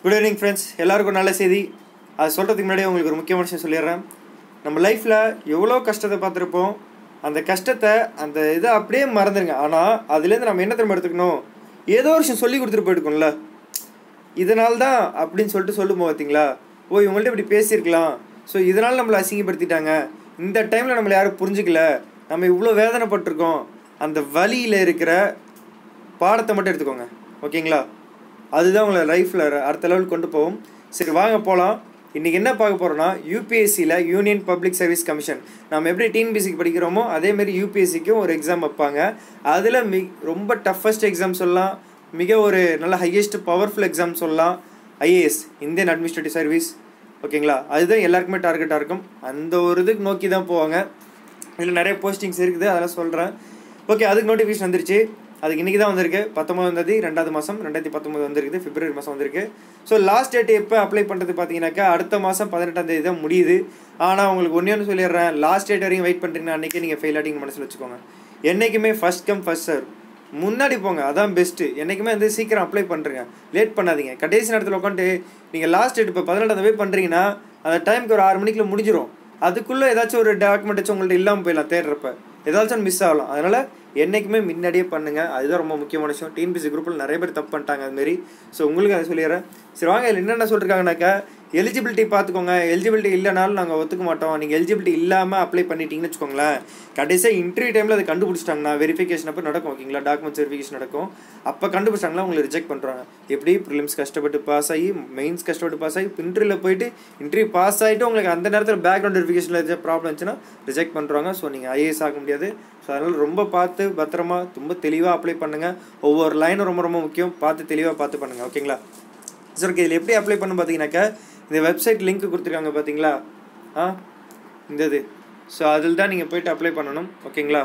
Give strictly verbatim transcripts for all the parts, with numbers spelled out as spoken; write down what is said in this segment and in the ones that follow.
Good evening friends. எல்லாருக்கும் நல்ல செய்தி. அது சொல்கிறதுக்கு முன்னாடி உங்களுக்கு ஒரு முக்கியமான விஷயம் சொல்லிடுறேன். நம்ம லைஃப்பில் எவ்வளோ கஷ்டத்தை பார்த்துருப்போம். அந்த கஷ்டத்தை அந்த இதை அப்படியே மறந்துடுங்க. ஆனால் அதுலேருந்து நம்ம என்ன திரும்ப எடுத்துக்கணும், ஏதோ ஒரு விஷயம் சொல்லி கொடுத்துட்டு போயிருக்கோம்ல, இதனால தான் அப்படின்னு சொல்லிட்டு சொல்லும்போது பார்த்தீங்களா, ஓ இவங்கள்ட்ட இப்படி பேசியிருக்கலாம், ஸோ இதனால் நம்மளை அசிங்கப்படுத்திட்டாங்க, இந்த டைமில் நம்மளை யாரும் புரிஞ்சிக்கல, நம்ம இவ்வளோ வேதனைப்பட்டிருக்கோம், அந்த வலியில் இருக்கிற பாடத்தை மட்டும் எடுத்துக்கோங்க. ஓகேங்களா? அதுதான் உங்களை லைஃப்பில் அடுத்த லெவல் கொண்டு போகும். சரி வாங்க போகலாம். இன்றைக்கி என்ன பார்க்க போகிறோன்னா, யூபிஎஸ்சியில் யூனியன் பப்ளிக் சர்வீஸ் கமிஷன், நம்ம எப்படி டிஎன்பிஎஸ்சிக்கு படிக்கிறோமோ அதேமாரி யூபிஎஸ்சிக்கும் ஒரு எக்ஸாம் வைப்பாங்க. அதில் மி ரொம்ப டஃபஸ்ட் எக்ஸாம் சொல்லலாம், மிக ஒரு நல்ல ஹையஸ்ட் பவர்ஃபுல் எக்ஸாம் சொல்லலாம், ஐஏஎஸ், இந்தியன் அட்மினிஸ்ட்ரேட்டிவ் சர்வீஸ். ஓகேங்களா? அதுதான் எல்லாருக்குமே டார்கெட்டாக இருக்கும். அந்த ஒரு இதுக்கு நோக்கி தான் போவாங்க. இதில் நிறைய போஸ்டிங்ஸ் இருக்குது, அதெல்லாம் சொல்கிறேன். ஓகே, அதுக்கு நோட்டிஃபிகேஷன் வந்துருச்சு. அதுக்கு இன்றைக்கி தான் வந்திருக்கு. பத்தொம்பதாம் தேதி ரெண்டாவது மாதம் ரெண்டாயிரத்தி பத்தொம்பது வந்திருக்குது, பிப்ரவரி மாதம் வந்திருக்கு. ஸோ லாஸ்ட் டேட் எப்போ அப்ளை பண்ணுறது பார்த்தீங்கன்னாக்கா அடுத்த மாதம் பதினெட்டாம் தேதி தான் முடியுது. ஆனால் உங்களுக்கு ஒன்றே ஒன்று சொல்லிடுறேன், லாஸ்ட் டேட் வரைக்கும் வெயிட் பண்ணுறீங்கன்னா அன்றைக்கே நீங்கள் ஃபெயில் ஆகிட்டிங்க மனசில் வச்சுக்கோங்க. என்றைக்குமே ஃபஸ்ட் கம் ஃபஸ்ட் சர்வ், முன்னாடி போங்க, அதான் பெஸ்ட்டு. என்றைக்குமே வந்து சீக்கிரம் அப்ளை பண்ணுறீங்க, லேட் பண்ணாதீங்க. கடைசி நேரத்தில் உட்காந்துட்டு நீங்கள் லாஸ்ட் டேட் இப்போ பதினெட்டாம் தேதி பண்ணுறீங்கன்னா அந்த டைமுக்கு ஒரு ஆறு மணிக்குள்ள முடிஞ்சிடும். அதுக்குள்ளே ஏதாச்சும் ஒரு டாக்குமெண்ட் வச்சு உங்கள்ட்ட இல்லாமல் போயிடலாம், தேடுறப்ப ஏதாச்சும் மிஸ் ஆகலாம். அதனால் என்றைக்குமே முன்னாடியே பண்ணுங்கள், அதுதான் ரொம்ப முக்கியமான விஷயம். டிஎன்பிஎஸ்சி குரூப்பில் நிறைய பேர் தப்பு பண்ணிட்டாங்க அதுமாரி. ஸோ உங்களுக்கு அதை சொல்லிடுறேன். சரி வாங்க, இதில் என்னென்ன சொல்லியிருக்காங்கனாக்கா, எலிஜிபிலிட்டி பார்த்துக்கோங்க. எலிஜிபிலிட்டி இல்லைனாலும் நாங்கள் ஒத்துக்க மாட்டோம். நீங்கள் எலிஜிபிலிட்டி இல்லாமல் அப்ளை பண்ணிட்டீங்கன்னு வச்சுக்கோங்களேன், கடைசியாக இன்டர்வியூ டைமில் அதை கண்டுபிடிச்சிட்டாங்கன்னா வெரிஃபிகேஷன் அப்போ நடக்கும். ஓகேங்களா? டாக்குமெண்ட்ஸ் வெரிஃபிகேஷன் நடக்கும். அப்போ கண்டுபிடிச்சாங்களா உங்களை ரிஜெக்ட் பண்ணுறாங்க. எப்படி ப்ரிலிம்ஸ் கஷ்டப்பட்டு பாஸ் ஆகி, மெயின்ஸ் கஷ்டப்பட்டு பாஸ் ஆகி, இன்டர்வியூவில் போயிட்டு இன்டர்வியூ பாஸ் ஆகிட்டு உங்களுக்கு அந்த நேரத்தில் பேக்ரவுண்ட் வெரிஃபிகேஷனில் ஏதாச்சும் ப்ராப்ளம் இருந்துச்சுன்னா ரிஜெக்ட் பண்ணுறாங்க. ஸோ நீங்கள் ஐஏஎஸ் ஆக முடியாது. ஸோ அதனால் ரொம்ப பார்த்து பத்திரமா ரொம்ப தெளிவாக அப்ளை பண்ணுங்கள். ஒவ்வொரு லைனும் ரொம்ப ரொம்ப முக்கியம், பார்த்து தெளிவாக பார்த்து பண்ணுங்கள். ஓகேங்களா? ஸோ ஓகே, இதில் எப்படி அப்ளை பண்ணு பார்த்தீங்கன்னாக்கா, இந்த வெப்சைட் லிங்க் கொடுத்துருக்காங்க பார்த்தீங்களா, ஆ இந்த இது. ஸோ அதில் தான் நீங்கள் போய்ட்டு அப்ளை பண்ணணும். ஓகேங்களா?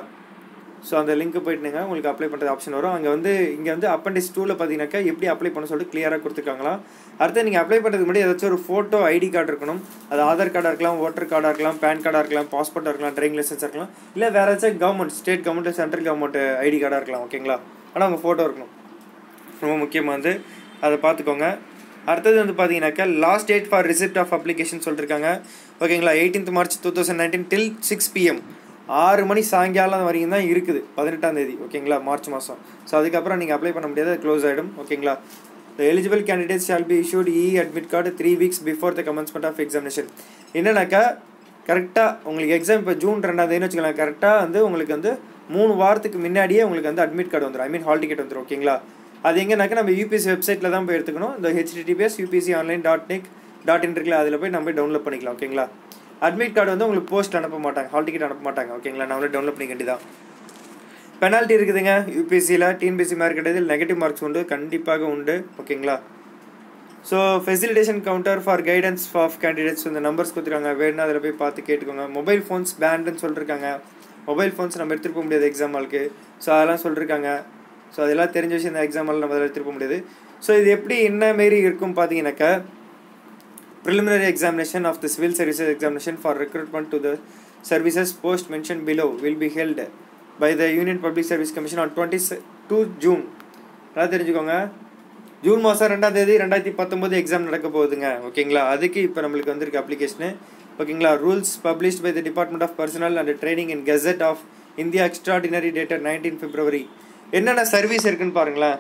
ஸோ அந்த லிங்க்கு போய்ட்டுங்க உங்களுக்கு அப்ளை பண்ணுறது ஆப்ஷன் வரும். அங்கே வந்து இங்கே வந்து அப்பண்டிஸ் டூவில் பார்த்தீங்கன்னாக்கா எப்படி அப்ளை பண்ண சொல்லிட்டு கிளியராக கொடுத்துருக்காங்களா. அடுத்து நீங்கள் அப்ளை பண்ணுறதுக்கு முன்னாடி ஏதாச்சும் ஒரு ஃபோட்டோ ஐடி கார்டு இருக்கணும். அது ஆதார் கார்டாக இருக்கலாம், ஓட்டர் கார்டாக இருக்கலாம், பேன் கார்டாக இருக்கலாம், பாஸ்போர்ட்டாக இருக்கலாம், டிரைவிங் லைசன்ஸாக இருக்கலாம், இல்லை வேறு ஏதாச்சும் government, state government, central government ID கார்டாக இருக்கலாம். ஓகேங்களா? ஆனால் உங்கள் ஃபோட்டோ இருக்கணும், ரொம்ப முக்கியமாக வந்து அதை பார்த்துக்கோங்க. அடுத்தது வந்து பார்த்தீங்கன்னாக்கா last date for receipt of application சொல்லியிருக்காங்க. ஓகேங்களா? Eighteenth March two thousand nineteen till six PM, ஆறு மணி சாயங்காலம் வரைக்கும் தான் இருக்குது, பதினெட்டாம் தேதி. ஓகேங்களா? மார்ச் மாதம். ஸோ அதுக்கப்புறம் நீங்கள் அப்ளை பண்ண முடியாது, அது க்ளோஸ் ஆகிடும். ஓகேங்களா? The eligible candidates shall be issued e admit card three weeks before the commencement of examination. என்னன்னாக்கா கரெக்டாக உங்களுக்கு எக்ஸாம் இப்போ ஜூன் ரெண்டாம் தேதினு வச்சுக்கலாம், கரெக்டாக வந்து உங்களுக்கு வந்து மூணு வாரத்துக்கு முன்னாடியே உங்களுக்கு வந்து அட்மிட் கார்டு வந்துடும், ஐ மீன் ஹால் டிக்கெட் வந்துடும். ஓகேங்களா? அது எங்கேனாக்கா நம்ம யூபிஎஸ்சி வெப்சைட்டில் தான் போய் எடுத்துக்கணும். இந்த HTTPS UPSC online dot nic dot in இருக்குல்ல, அதில் போய் நம்ம போய் டவுன்லோட் பண்ணிக்கலாம். ஓகேங்களா? அட்மிட் கார்டு வந்து உங்களுக்கு போஸ்ட் அனுப்ப மாட்டாங்க, ஹால் டிக்கெட் அனுப்ப மாட்டாங்க. ஓகேங்களா? நம்மளே டவுன்லோட் பண்ணிக்க வேண்டியதான். பெனால்ட்டி இருக்குதுங்க யூபிஎஸ்சியில். டிஎன்பிஎஸ்சி மார்க் கிடையாது, நெகட்டிவ் மார்க்ஸ் உண்டு, கண்டிப்பாக உண்டு. ஓகேங்களா? So facilitation counter for guidance of candidates, இந்த நம்பர்ஸ் கொடுத்துருக்காங்க, வேணும்னா அதில் போய் பார்த்து கேட்டுக்கோங்க. மொபைல் ஃபோன்ஸ் பேண்டுன்னு சொல்லியிருக்காங்க. மொபைல் ஃபோன்ஸ் நம்ம எடுத்துகிட்டு போக முடியாது எக்ஸாம் ஹாலுக்கு. ஸோ அதெல்லாம் சொல்லியிருக்காங்க. ஸோ அதெல்லாம் தெரிஞ்ச விஷயம், இந்த எக்ஸாம் ஹாலில் நம்ம அதில் எடுத்துகிட்டு போக முடியாது. ஸோ இது எப்படி என்ன மாரி இருக்கும் பார்த்தீங்கன்னாக்கா, preliminary examination of the civil services examination for recruitment to the services post mentioned below will be held by the Union Public Service Commission on twenty-two June. அதான் தெரிஞ்சுக்கோங்க, ஜூன் மாதம் ரெண்டாம் தேதி ரெண்டாயிரத்தி பத்தொம்போது எக்ஸாம் நடக்க போகுதுங்க. ஓகேங்களா? அதுக்கு இப்போ நம்மளுக்கு வந்திருக்கு அப்ளிகேஷனு. ஓகேங்களா? Rules published by the department of personnel and training in gazette of India extraordinary dated nineteen February. என்னென்ன சர்வீஸ் இருக்குன்னு பாருங்களேன்.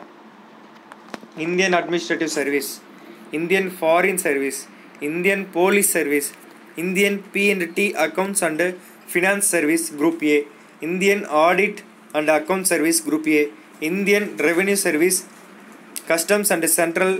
Indian administrative service, Indian foreign service, Indian Police Service, Indian P and T Accounts and Finance Service Group A, Indian Audit and Account Service Group A, Indian Revenue Service, Customs and Central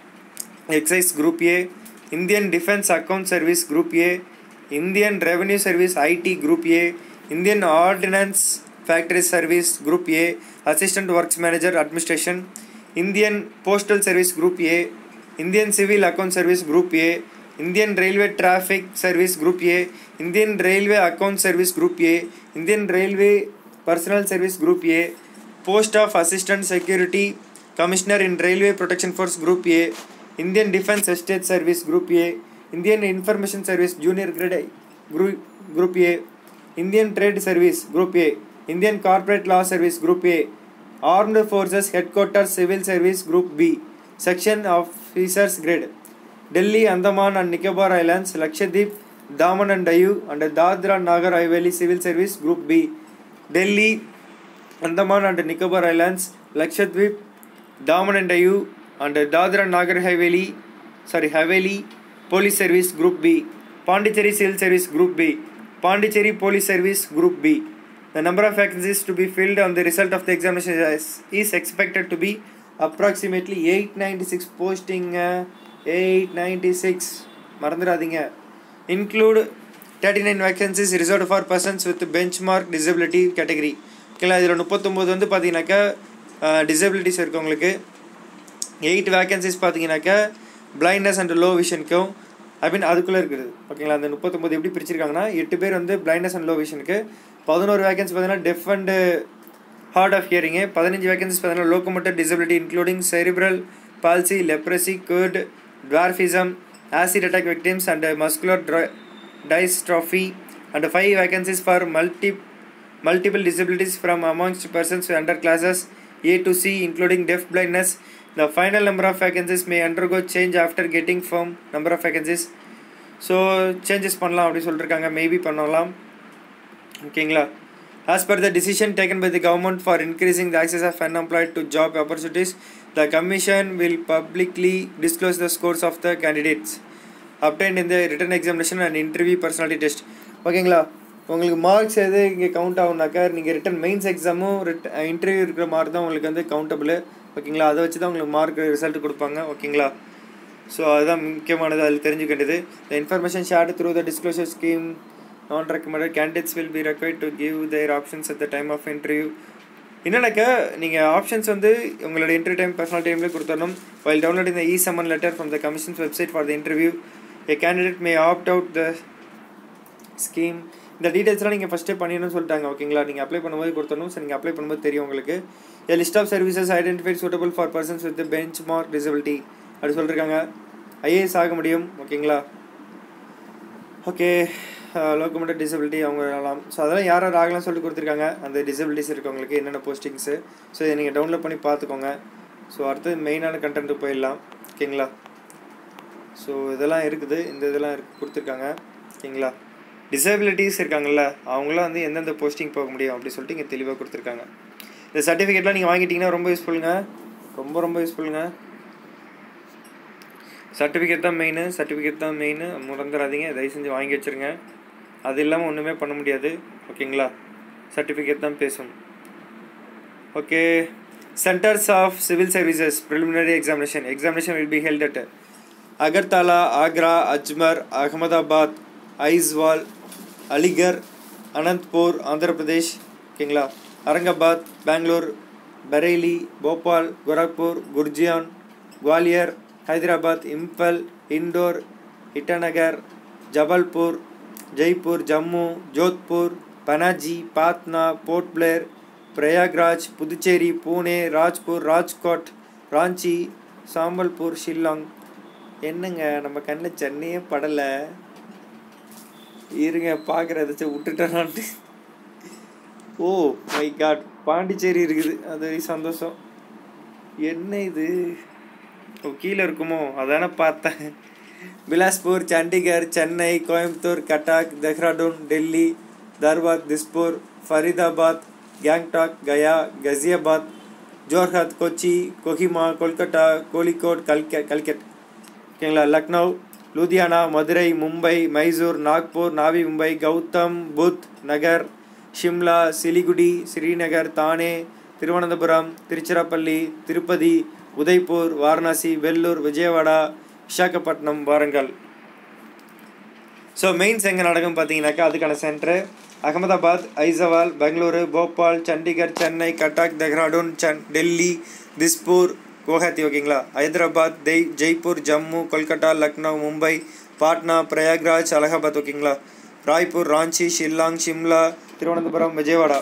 Excise Group A, Indian Defence Account Service Group A, Indian Revenue Service I T Group A, Indian Ordnance Factory Service Group A, Assistant Works Manager Administration, Indian Postal Service Group A, Indian Civil Account Service Group A, Indian Railway Traffic Service Group A, Indian Railway Account Service Group A, Indian Railway Personnel Service Group A, Post of Assistant Security Commissioner in Railway Protection Force Group A, Indian Defence Estate Service Group A, Indian Information Service Junior Grade Group A, Indian Trade Service Group A, Indian Corporate Law Service Group A, Armed Forces Headquarters Civil Service Group B, Section of officers grade. Delhi, Andaman and Nicobar islands, Lakshadweep, Daman and Diu and Dadra Nagar Haveli civil service group B. Delhi, Andaman and Nicobar Islands, Lakshadweep, Daman and Diu and Dadra Nagar Haveli, sorry Haveli Police Service Group B. Pondicherry Civil Service Group B. Pondicherry Police Service Group B. The number of vacancies to be filled on the result of the examination is, is expected to be approximately eight ninety-six posting. uh, eight ninety-six மறந்துடாதீங்க. Include thirty-nine vacancies reserved for persons with benchmark disability category. ஓகேங்களா, இதில் முப்பத்தொம்போது வந்து பார்த்தீங்கன்னாக்கா disabilities இருக்கவங்களுக்கு, eight vacancies பார்த்தீங்கன்னாக்கா blindness and low விஷனுக்கும் I mean அதுக்குள்ளே இருக்குது. ஓகேங்களா, அந்த முப்பத்தொம்போது எப்படி பிரிச்சிருக்காங்கன்னா எட்டு பேர் வந்து பிளைண்ட்னஸ் அண்ட் லோ விஷனுக்கு, பதினோரு வேக்கன்சி பார்த்தீங்கன்னா டெஃப் அண்ட் ஹார்ட் ஆஃப் ஹியரிங்கு, பதினஞ்சு வேக்கன்சிஸ் பார்த்தீங்கன்னா locomotor disability including cerebral palsy, leprosy, cured, dwarfism, acid attack victims and muscular dystrophy and five vacancies for multi multiple disabilities from amongst persons under classes A to C including deaf blindness. The final number of vacancies may undergo change after getting firm number of vacancies. So changes பண்ணலாம் அப்படி சொல்லிருக்காங்க, maybe பண்ணலாம். ஓகேங்களா, as per the decision taken by the government for increasing the access of unemployed to job opportunities, the commission will publicly disclose the scores of the candidates obtained in the written examination and interview personality test. ஓகேங்களா, உங்களுக்கு marks எது இங்கே count ஆகுனாக்கா நீங்கள் written mains எக்ஸாமும் ரிட் interview இருக்கிற mark தான் உங்களுக்கு வந்து கவுண்டபிள். ஓகேங்களா, அதை வச்சு தான் உங்களுக்கு மார்க் ரிசல்ட் கொடுப்பாங்க. ஓகேங்களா, ஸோ அதுதான் முக்கியமானது, அதில் தெரிஞ்சுக்கிட்டது. The information shared through the disclosure scheme non recommended candidates will be required to give their options at the time of interview. என்னன்னாக்கா நீங்கள் ஆப்ஷன்ஸ் வந்து உங்களோட இன்டர்வியூ டைம் பர்சனல் டைம்லேயே கொடுத்துடணும். While downloading the e summon letter from the commission's website for the interview, a candidate may opt out the scheme. இந்த டீட்டெயில்ஸ்லாம் நீங்கள் ஃபஸ்ட்டே பண்ணிடணும்னு சொல்லிட்டாங்க. ஓகேங்களா, நீங்கள் அப்ளை பண்ணும்போது கொடுத்தணும். ஸோ நீங்கள் அப்ளை பண்ணும்போது தெரியும் உங்களுக்கு. A list of services identified suitable for persons with benchmark disability அப்படி சொல்லியிருக்காங்க. ஐஏஎஸ் ஆக முடியும். ஓகேங்களா, ஓகே, லோகோமோட்டர் டிசபிலிட்டி அவங்க ஆகலாம். ஸோ அதெல்லாம் யார் யார் ஆகலாம் சொல்லிட்டு கொடுத்துருக்காங்க, அந்த டிசபிலிட்டிஸ் இருக்கவங்களுக்கு என்னென்ன போஸ்டிங்ஸு. ஸோ இதை நீங்கள் டவுன்லோட் பண்ணி பார்த்துக்கோங்க. ஸோ அடுத்தது மெயினான கண்டென்ட்டு போயிடலாம். ஓகேங்களா, ஸோ இதெல்லாம் இருக்குது, இந்த இதெல்லாம் இருக்கு கொடுத்துருக்காங்க. ஓகேங்களா, டிசபிலிட்டிஸ் இருக்காங்கல்ல அவங்களாம் வந்து எந்தெந்த போஸ்டிங் போக முடியும் அப்படி சொல்லிட்டு இங்கே தெளிவாக கொடுத்துருக்காங்க. இந்த சர்டிஃபிகேட்லாம் நீங்கள் வாங்கிட்டீங்கன்னா ரொம்ப யூஸ்ஃபுல்லுங்க, ரொம்ப ரொம்ப யூஸ்ஃபுல்லுங்க. சர்டிஃபிகேட் தான் மெயின், சர்டிஃபிகேட் தான் மெயின், மறந்துடாதீங்க, தயவு செஞ்சு வாங்கி வச்சுருங்க. அது இல்லாமல் ஒன்றுமே பண்ண முடியாது. ஓகேங்களா, சர்டிஃபிகேட் தான் பேசும். Okay, centres of civil services preliminary examination examination will be held at Agartala, Agra, Ajmer, Ahmedabad, Aizawl, Aligarh, Anantapur Andhra Pradesh. ஓகேங்களா, அரங்காபாத், பெங்களூர், பரேலி, போபால், கோரக்பூர், குர்ஜியான், குவாலியர், ஹைதராபாத், இம்பல், இண்டோர், இட்டாநகர், ஜபல்பூர், ஜெய்ப்பூர், ஜம்மு, ஜோத்பூர், பனாஜி, பாட்னா, போர்ட் பிளேர், பிரயாக்ராஜ், புதுச்சேரி, பூனே, ராஜ்பூர், ராஜ்கோட், ராஞ்சி, சாம்பல்பூர், ஷில்லாங். என்னங்க நம்ம கண்ணில் சென்னையே படலை, இருங்க பார்க்குற ஏதாச்சும் விட்டுட்டேனான்ட்டு. ஓ மை காட், பாண்டிச்சேரி இருக்குது, அது சந்தோஷம். என்ன இது, ஓ கீழே இருக்குமோ அதானே பார்த்தேன். பிலாஸ்பூர், சண்டிகர், சென்னை, கோயம்புத்தூர், கட்டாக், தெஹ்ராடூன், டெல்லி, தர்வாத், திஸ்பூர், ஃபரிதாபாத், கேங்டாக், கயா, கசியாபாத், ஜோர்ஹாத், கொச்சி, கொஹிமா, கொல்கட்டா, கோழிக்கோட், கல்கட் கல்கட் ஓகேங்களா, லக்னோ, லூதியானா, மதுரை, மும்பை, மைசூர், நாக்பூர், நாவி மும்பை, கௌதம் புத் நகர், ஷிம்லா, சிலிகுடி, ஸ்ரீநகர், தானே, திருவனந்தபுரம், திருச்சிராப்பள்ளி, திருப்பதி, உதய்பூர், வாரணாசி, வெல்லூர், விஜயவாடா, விசாகப்பட்டினம், வாரங்கல். ஸோ மெயின்ஸ் எங்கே நடக்கும் பார்த்தீங்கன்னாக்கா அதுக்கான சென்டரு அகமதாபாத், ஐசவால், பெங்களூரு, போபால், சண்டிகர், சென்னை, கட்டாக், தெஹ்ராடூன், சன் டெல்லி, திஸ்பூர், குவஹாத்தி. ஓகேங்களா, ஹைதராபாத், தெய் ஜெய்ப்பூர், ஜம்மு, கொல்கட்டா, லக்னோ, மும்பை, பாட்னா, பிரயாக்ராஜ், அலகாபாத். ஓகேங்களா, Raipur, Ranchi, Shillong, Shimla, Thiruvananthapuram, Vijayawada.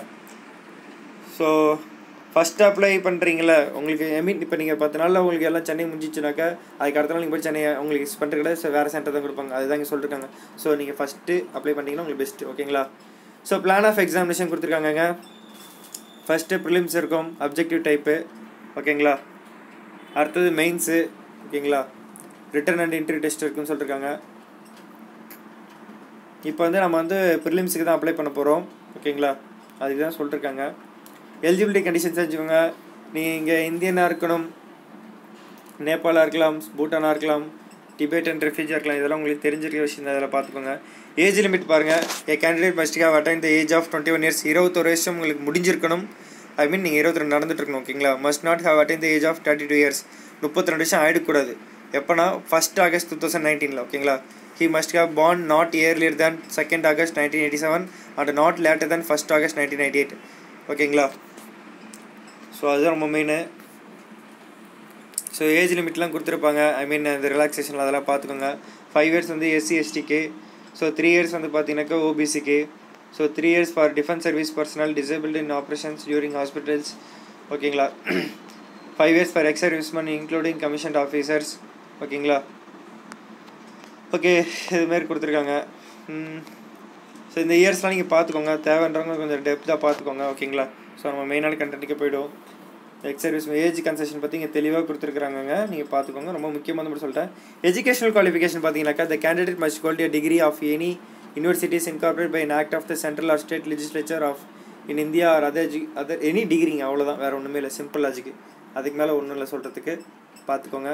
So first apply பண்ணுறீங்கள உங்களுக்கு ஐ மீன் இப்போ நீங்கள் பத்து நாளில் உங்களுக்கு எல்லாம் சென்னை முடிஞ்சிச்சுனாக்கா அதுக்கு அடுத்த நாள் நீங்கள் போய் சென்னை உங்களுக்கு பண்ணுற ஸோ வேறு சென்டர் தான் கொடுப்பாங்க, அதுதான் இங்கே சொல்லியிருக்காங்க. ஸோ நீங்கள் ஃபஸ்ட்டு அப்ளை பண்ணிங்கன்னா உங்களுக்கு பெஸ்ட்டு. ஓகேங்களா, ஸோ பிளான் ஆஃப் எக்ஸாமினேஷன் கொடுத்துருக்காங்கங்க. ஃபஸ்ட்டு ப்ரிலிம்ஸ் இருக்கும், அப்ஜெக்டிவ் டைப்பு. ஓகேங்களா, அடுத்தது மெயின்ஸு. ஓகேங்களா, ரிட்டன் அண்ட் இன்டர்வியூ டெஸ்ட் இருக்குன்னு சொல்லியிருக்காங்க. இப்போ வந்து நம்ம வந்து ப்ரிலிம்ஸுக்கு தான் அப்ளை பண்ண போகிறோம். ஓகேங்களா, அதுக்கு தான் சொல்லிட்டுருக்காங்க. எலிஜிபிலிட்டி கண்டிஷன்ஸ் வச்சுக்கோங்க. நீங்கள் இங்கே இந்தியனாக இருக்கணும், நேபாளாக இருக்கலாம், பூட்டானாக இருக்கலாம், டிபேட் அண்ட் ரெஃப்யூஜியாக இருக்கலாம். இதெல்லாம் உங்களுக்கு தெரிஞ்சிருக்க விஷயம் தான். இதெல்லாம் பார்த்துக்கோங்க. ஏஜ் லிமிட் பாருங்கள். A candidate must have attain the age of twenty one years. இருபத்தொரு வருஷம் உங்களுக்கு முடிஞ்சிருக்கணும். ஐ மீன் நீங்கள் இருபத்தி ரெண்டு நடந்துட்டு இருக்கணும். ஓகேங்களா. Must not have attain the age of thirty two years. முப்பத்தி ரெண்டு வருஷம் ஆகிடக்கூடாது. எப்போனா ஃபஸ்ட் ஆகஸ்ட் டூ தௌசண்ட் நைன்டீனில். ஓகேங்களா. He must have born not earlier than second August nineteen eighty-seven and not later than first August nineteen ninety-eight. ஓகேங்களா. So அதுதான் ரொம்ப மெயின். ஸோ ஏஜ் லிமிட்லாம் கொடுத்துருப்பாங்க. ஐ மீன் இந்த ரிலாக்ஸேஷனில் அதெல்லாம் பார்த்துக்கோங்க. ஃபைவ் இயர்ஸ் வந்து எஸ்சி எஸ்டிக்கு. ஸோ த்ரீ இயர்ஸ் வந்து பார்த்தீங்கன்னாக்கா ஓபிசிக்கு. So three years for defence service personnel disabled in operations during hospitals. ஓகேங்களா. Five years for ex servicemen including commissioned officers. ஓகேங்களா. ஓகே, இதுமாரி கொடுத்துருக்காங்க. ஸோ இந்த இயர்ஸ்லாம் நீங்கள் பார்த்துக்கோங்க. தேவைன்றவங்க கொஞ்சம் டெப்த்தாக பார்த்துக்கோங்க. ஓகேங்களா. ஸோ நம்ம மெயினான கண்டென்ட்டுக்கு போய்டும். எக்ஸ் சர்வீஸ் ஏஜ் கன்செஷன் பற்றி இங்கே தெளிவாக கொடுத்துருக்குறாங்க. நீங்கள் பார்த்துக்கோங்க. ரொம்ப முக்கியமான மட்டும் சொல்லிட்டேன். எஜுகேஷனல் குவாலிஃபிகேஷன் பார்த்தீங்கன்னாக்கா the candidate must hold a degree of any universities incorporate by an act of the central or state legislature of in India or other other any டிகிரிங்க. அவ்வளோதான், வேறு ஒன்றுமே இல்லை. Simple logic. அதுக்கு மேலே ஒன்றும் இல்லை சொல்கிறதுக்கு. பார்த்துக்கோங்க.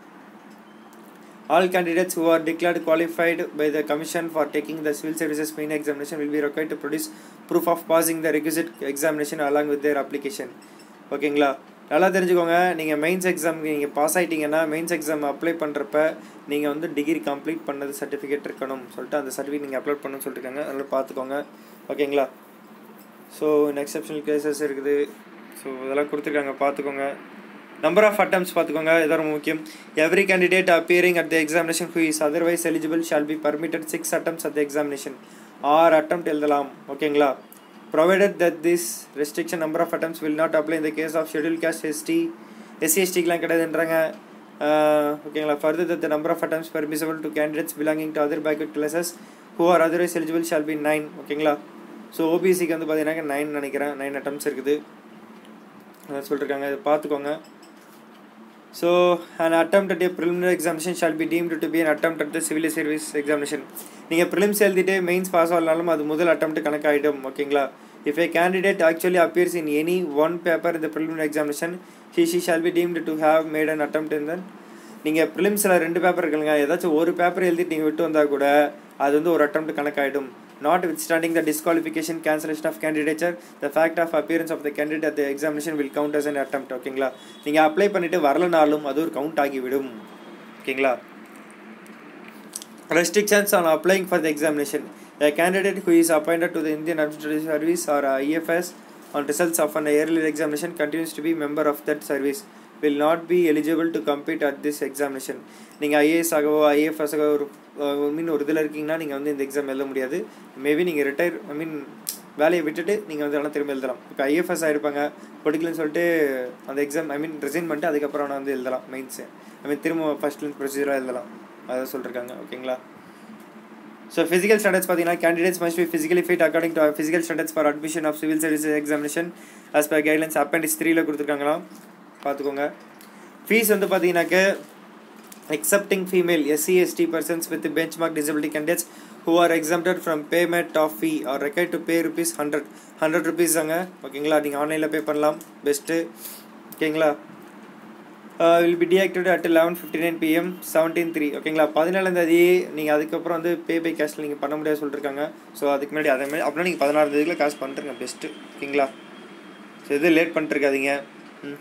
All candidates who are declared qualified by the Commission for taking the Civil Services main examination will be required to produce proof of passing the requisite examination along with their application. ஓகேங்களா. நல்லா தெரிஞ்சுக்கோங்க. நீங்கள் mains exam நீங்கள் pass ஆகிட்டீங்கன்னா mains exam apply பண்ணுறப்ப நீங்கள் வந்து degree complete பண்ணது சர்டிஃபிகேட் இருக்கணும் சொல்லிட்டு அந்த சர்டிஃபிகேட் நீங்கள் அப்லோட் பண்ணணும்னு சொல்லியிருக்காங்க. அதனால் பார்த்துக்கோங்க. ஓகேங்களா. ஸோ எக்ஸப்ஷனல் கேசஸ் இருக்குது. ஸோ இதெல்லாம் கொடுத்துருக்காங்க, பார்த்துக்கோங்க. நம்பர் ஆஃப் அட்டம்ப்ட்ஸ் பார்த்துக்கோங்க. இது ரொம்ப முக்கியம். Every candidate appearing at the examination who is otherwise eligible shall be permitted six attempts at the examination. ஆறு அட்டம்ப்ட் எழுதலாம். ஓகேங்களா. Provided that this restriction number of attempts will not apply in the case of schedule caste ST SC எஸ்டிக்கெலாம் கிடையாதுன்றாங்க. ஓகேங்களா. Further that the number of attempts permissible to candidates belonging to other backward classes who are otherwise eligible shall be nine. ஓகேங்களா. So ஓபிசிக்கு வந்து பார்த்தீங்கன்னா nine நினைக்கிறேன். Nine attempts இருக்குது அதான் சொல்லியிருக்காங்க. இதை பார்த்துக்கோங்க. So, an attempt at a preliminary examination shall be deemed to be an attempt at the civil service examination. நீங்கள் ப்ரிலிம்ஸ் எழுதிட்டு மெயின்ஸ் பாஸ் ஆகலனாலும் அது முதல் அட்டெம்ப்ட் கணக்காகிடும். ஓகேங்களா. If a candidate actually appears in any one paper in the preliminary examination, he she shall be deemed to have made an attempt in the. நீங்கள் ப்ரிலிம்ஸில் ரெண்டு paper இருக்குங்க, ஏதாச்சும் ஒரு பேப்பர் எழுதிட்டு நீங்கள் விட்டு வந்தால் கூட அது வந்து ஒரு அட்டெம்ப்ட் கணக்காகிடும். Notwithstanding the disqualification, cancellation of candidature, the fact of appearance of the candidate at the examination will count as an attempt. ஓகேங்களா. நீங்கள் அப்ளை பண்ணிவிட்டு வரலனாலும் அது ஒரு கவுண்ட் ஆகிவிடும். ஓகேங்களா. Restrictions on applying for the examination. A candidate who is appointed to the Indian Administrative Service or I F S on results of an earlier examination continues to be member of that service will not be eligible to compete at this examination. நீங்கள் IAS ஆகவோ IFS ஆகவோ ஒரு மீன் ஒரு இதில் இருக்கீங்கன்னா நீங்கள் வந்து இந்த எக்ஸாம் எழுத முடியாது. மேபி நீங்கள் ரிட்டையர் ஐ மீன் வேலையை விட்டுட்டு நீங்கள் வந்து எல்லாம் திரும்ப எழுதலாம். இப்போ ஐஎஃப்எஸ் ஆகிருப்பாங்க படிக்கலன்னு சொல்லிட்டு அந்த எக்ஸாம் ஐ மீன் ரிசைன் பண்ணிட்டு அதுக்கப்புறம் நான் வந்து எழுதலாம் மெயின்ஸு. ஐ மீன் திரும்ப ஃபஸ்ட்லேருந்து ப்ரொசீஜராக எழுதலாம். அதை சொல்லியிருக்காங்க. ஓகேங்களா. ஸோ ஃபிசிக்கல் ஸ்டாண்டர்ட்ஸ் பார்த்தீங்கன்னா candidates must be physically fit according to physical standards for admission of civil services examination as per guidelines appendix த்ரீல கொடுத்துருக்காங்களாம். பார்த்துக்கோங்க. ஃபீஸ் வந்து பார்த்தீங்கன்னாக்க accepting female S C S T persons with benchmark disability candidates who are exempted from payment of fee are required to pay rupees hundred hundred rupees தாங்க. ஓகேங்களா. நீங்கள் ஆன்லைனில் பே பண்ணலாம், பெஸ்ட்டு. ஓகேங்களா. Will be deactivate at eleven fifty nine PM seventeen three. ஓகேங்களா. பதினேழாந்தேதி நீங்கள் அதுக்கப்புறம் வந்து பே பை கேஷில் நீங்கள் பண்ண முடியாது சொல்லியிருக்காங்க. ஸோ அதுக்கு முன்னாடி அதே மாதிரி அப்படின்னா நீங்கள் பதினாறு தேதியில் காசு பண்ணுறங்க பெஸ்ட்டு. ஓகேங்களா. ஸோ எதுவும் லேட் பண்ணிட்டுருக்காதீங்க. ம்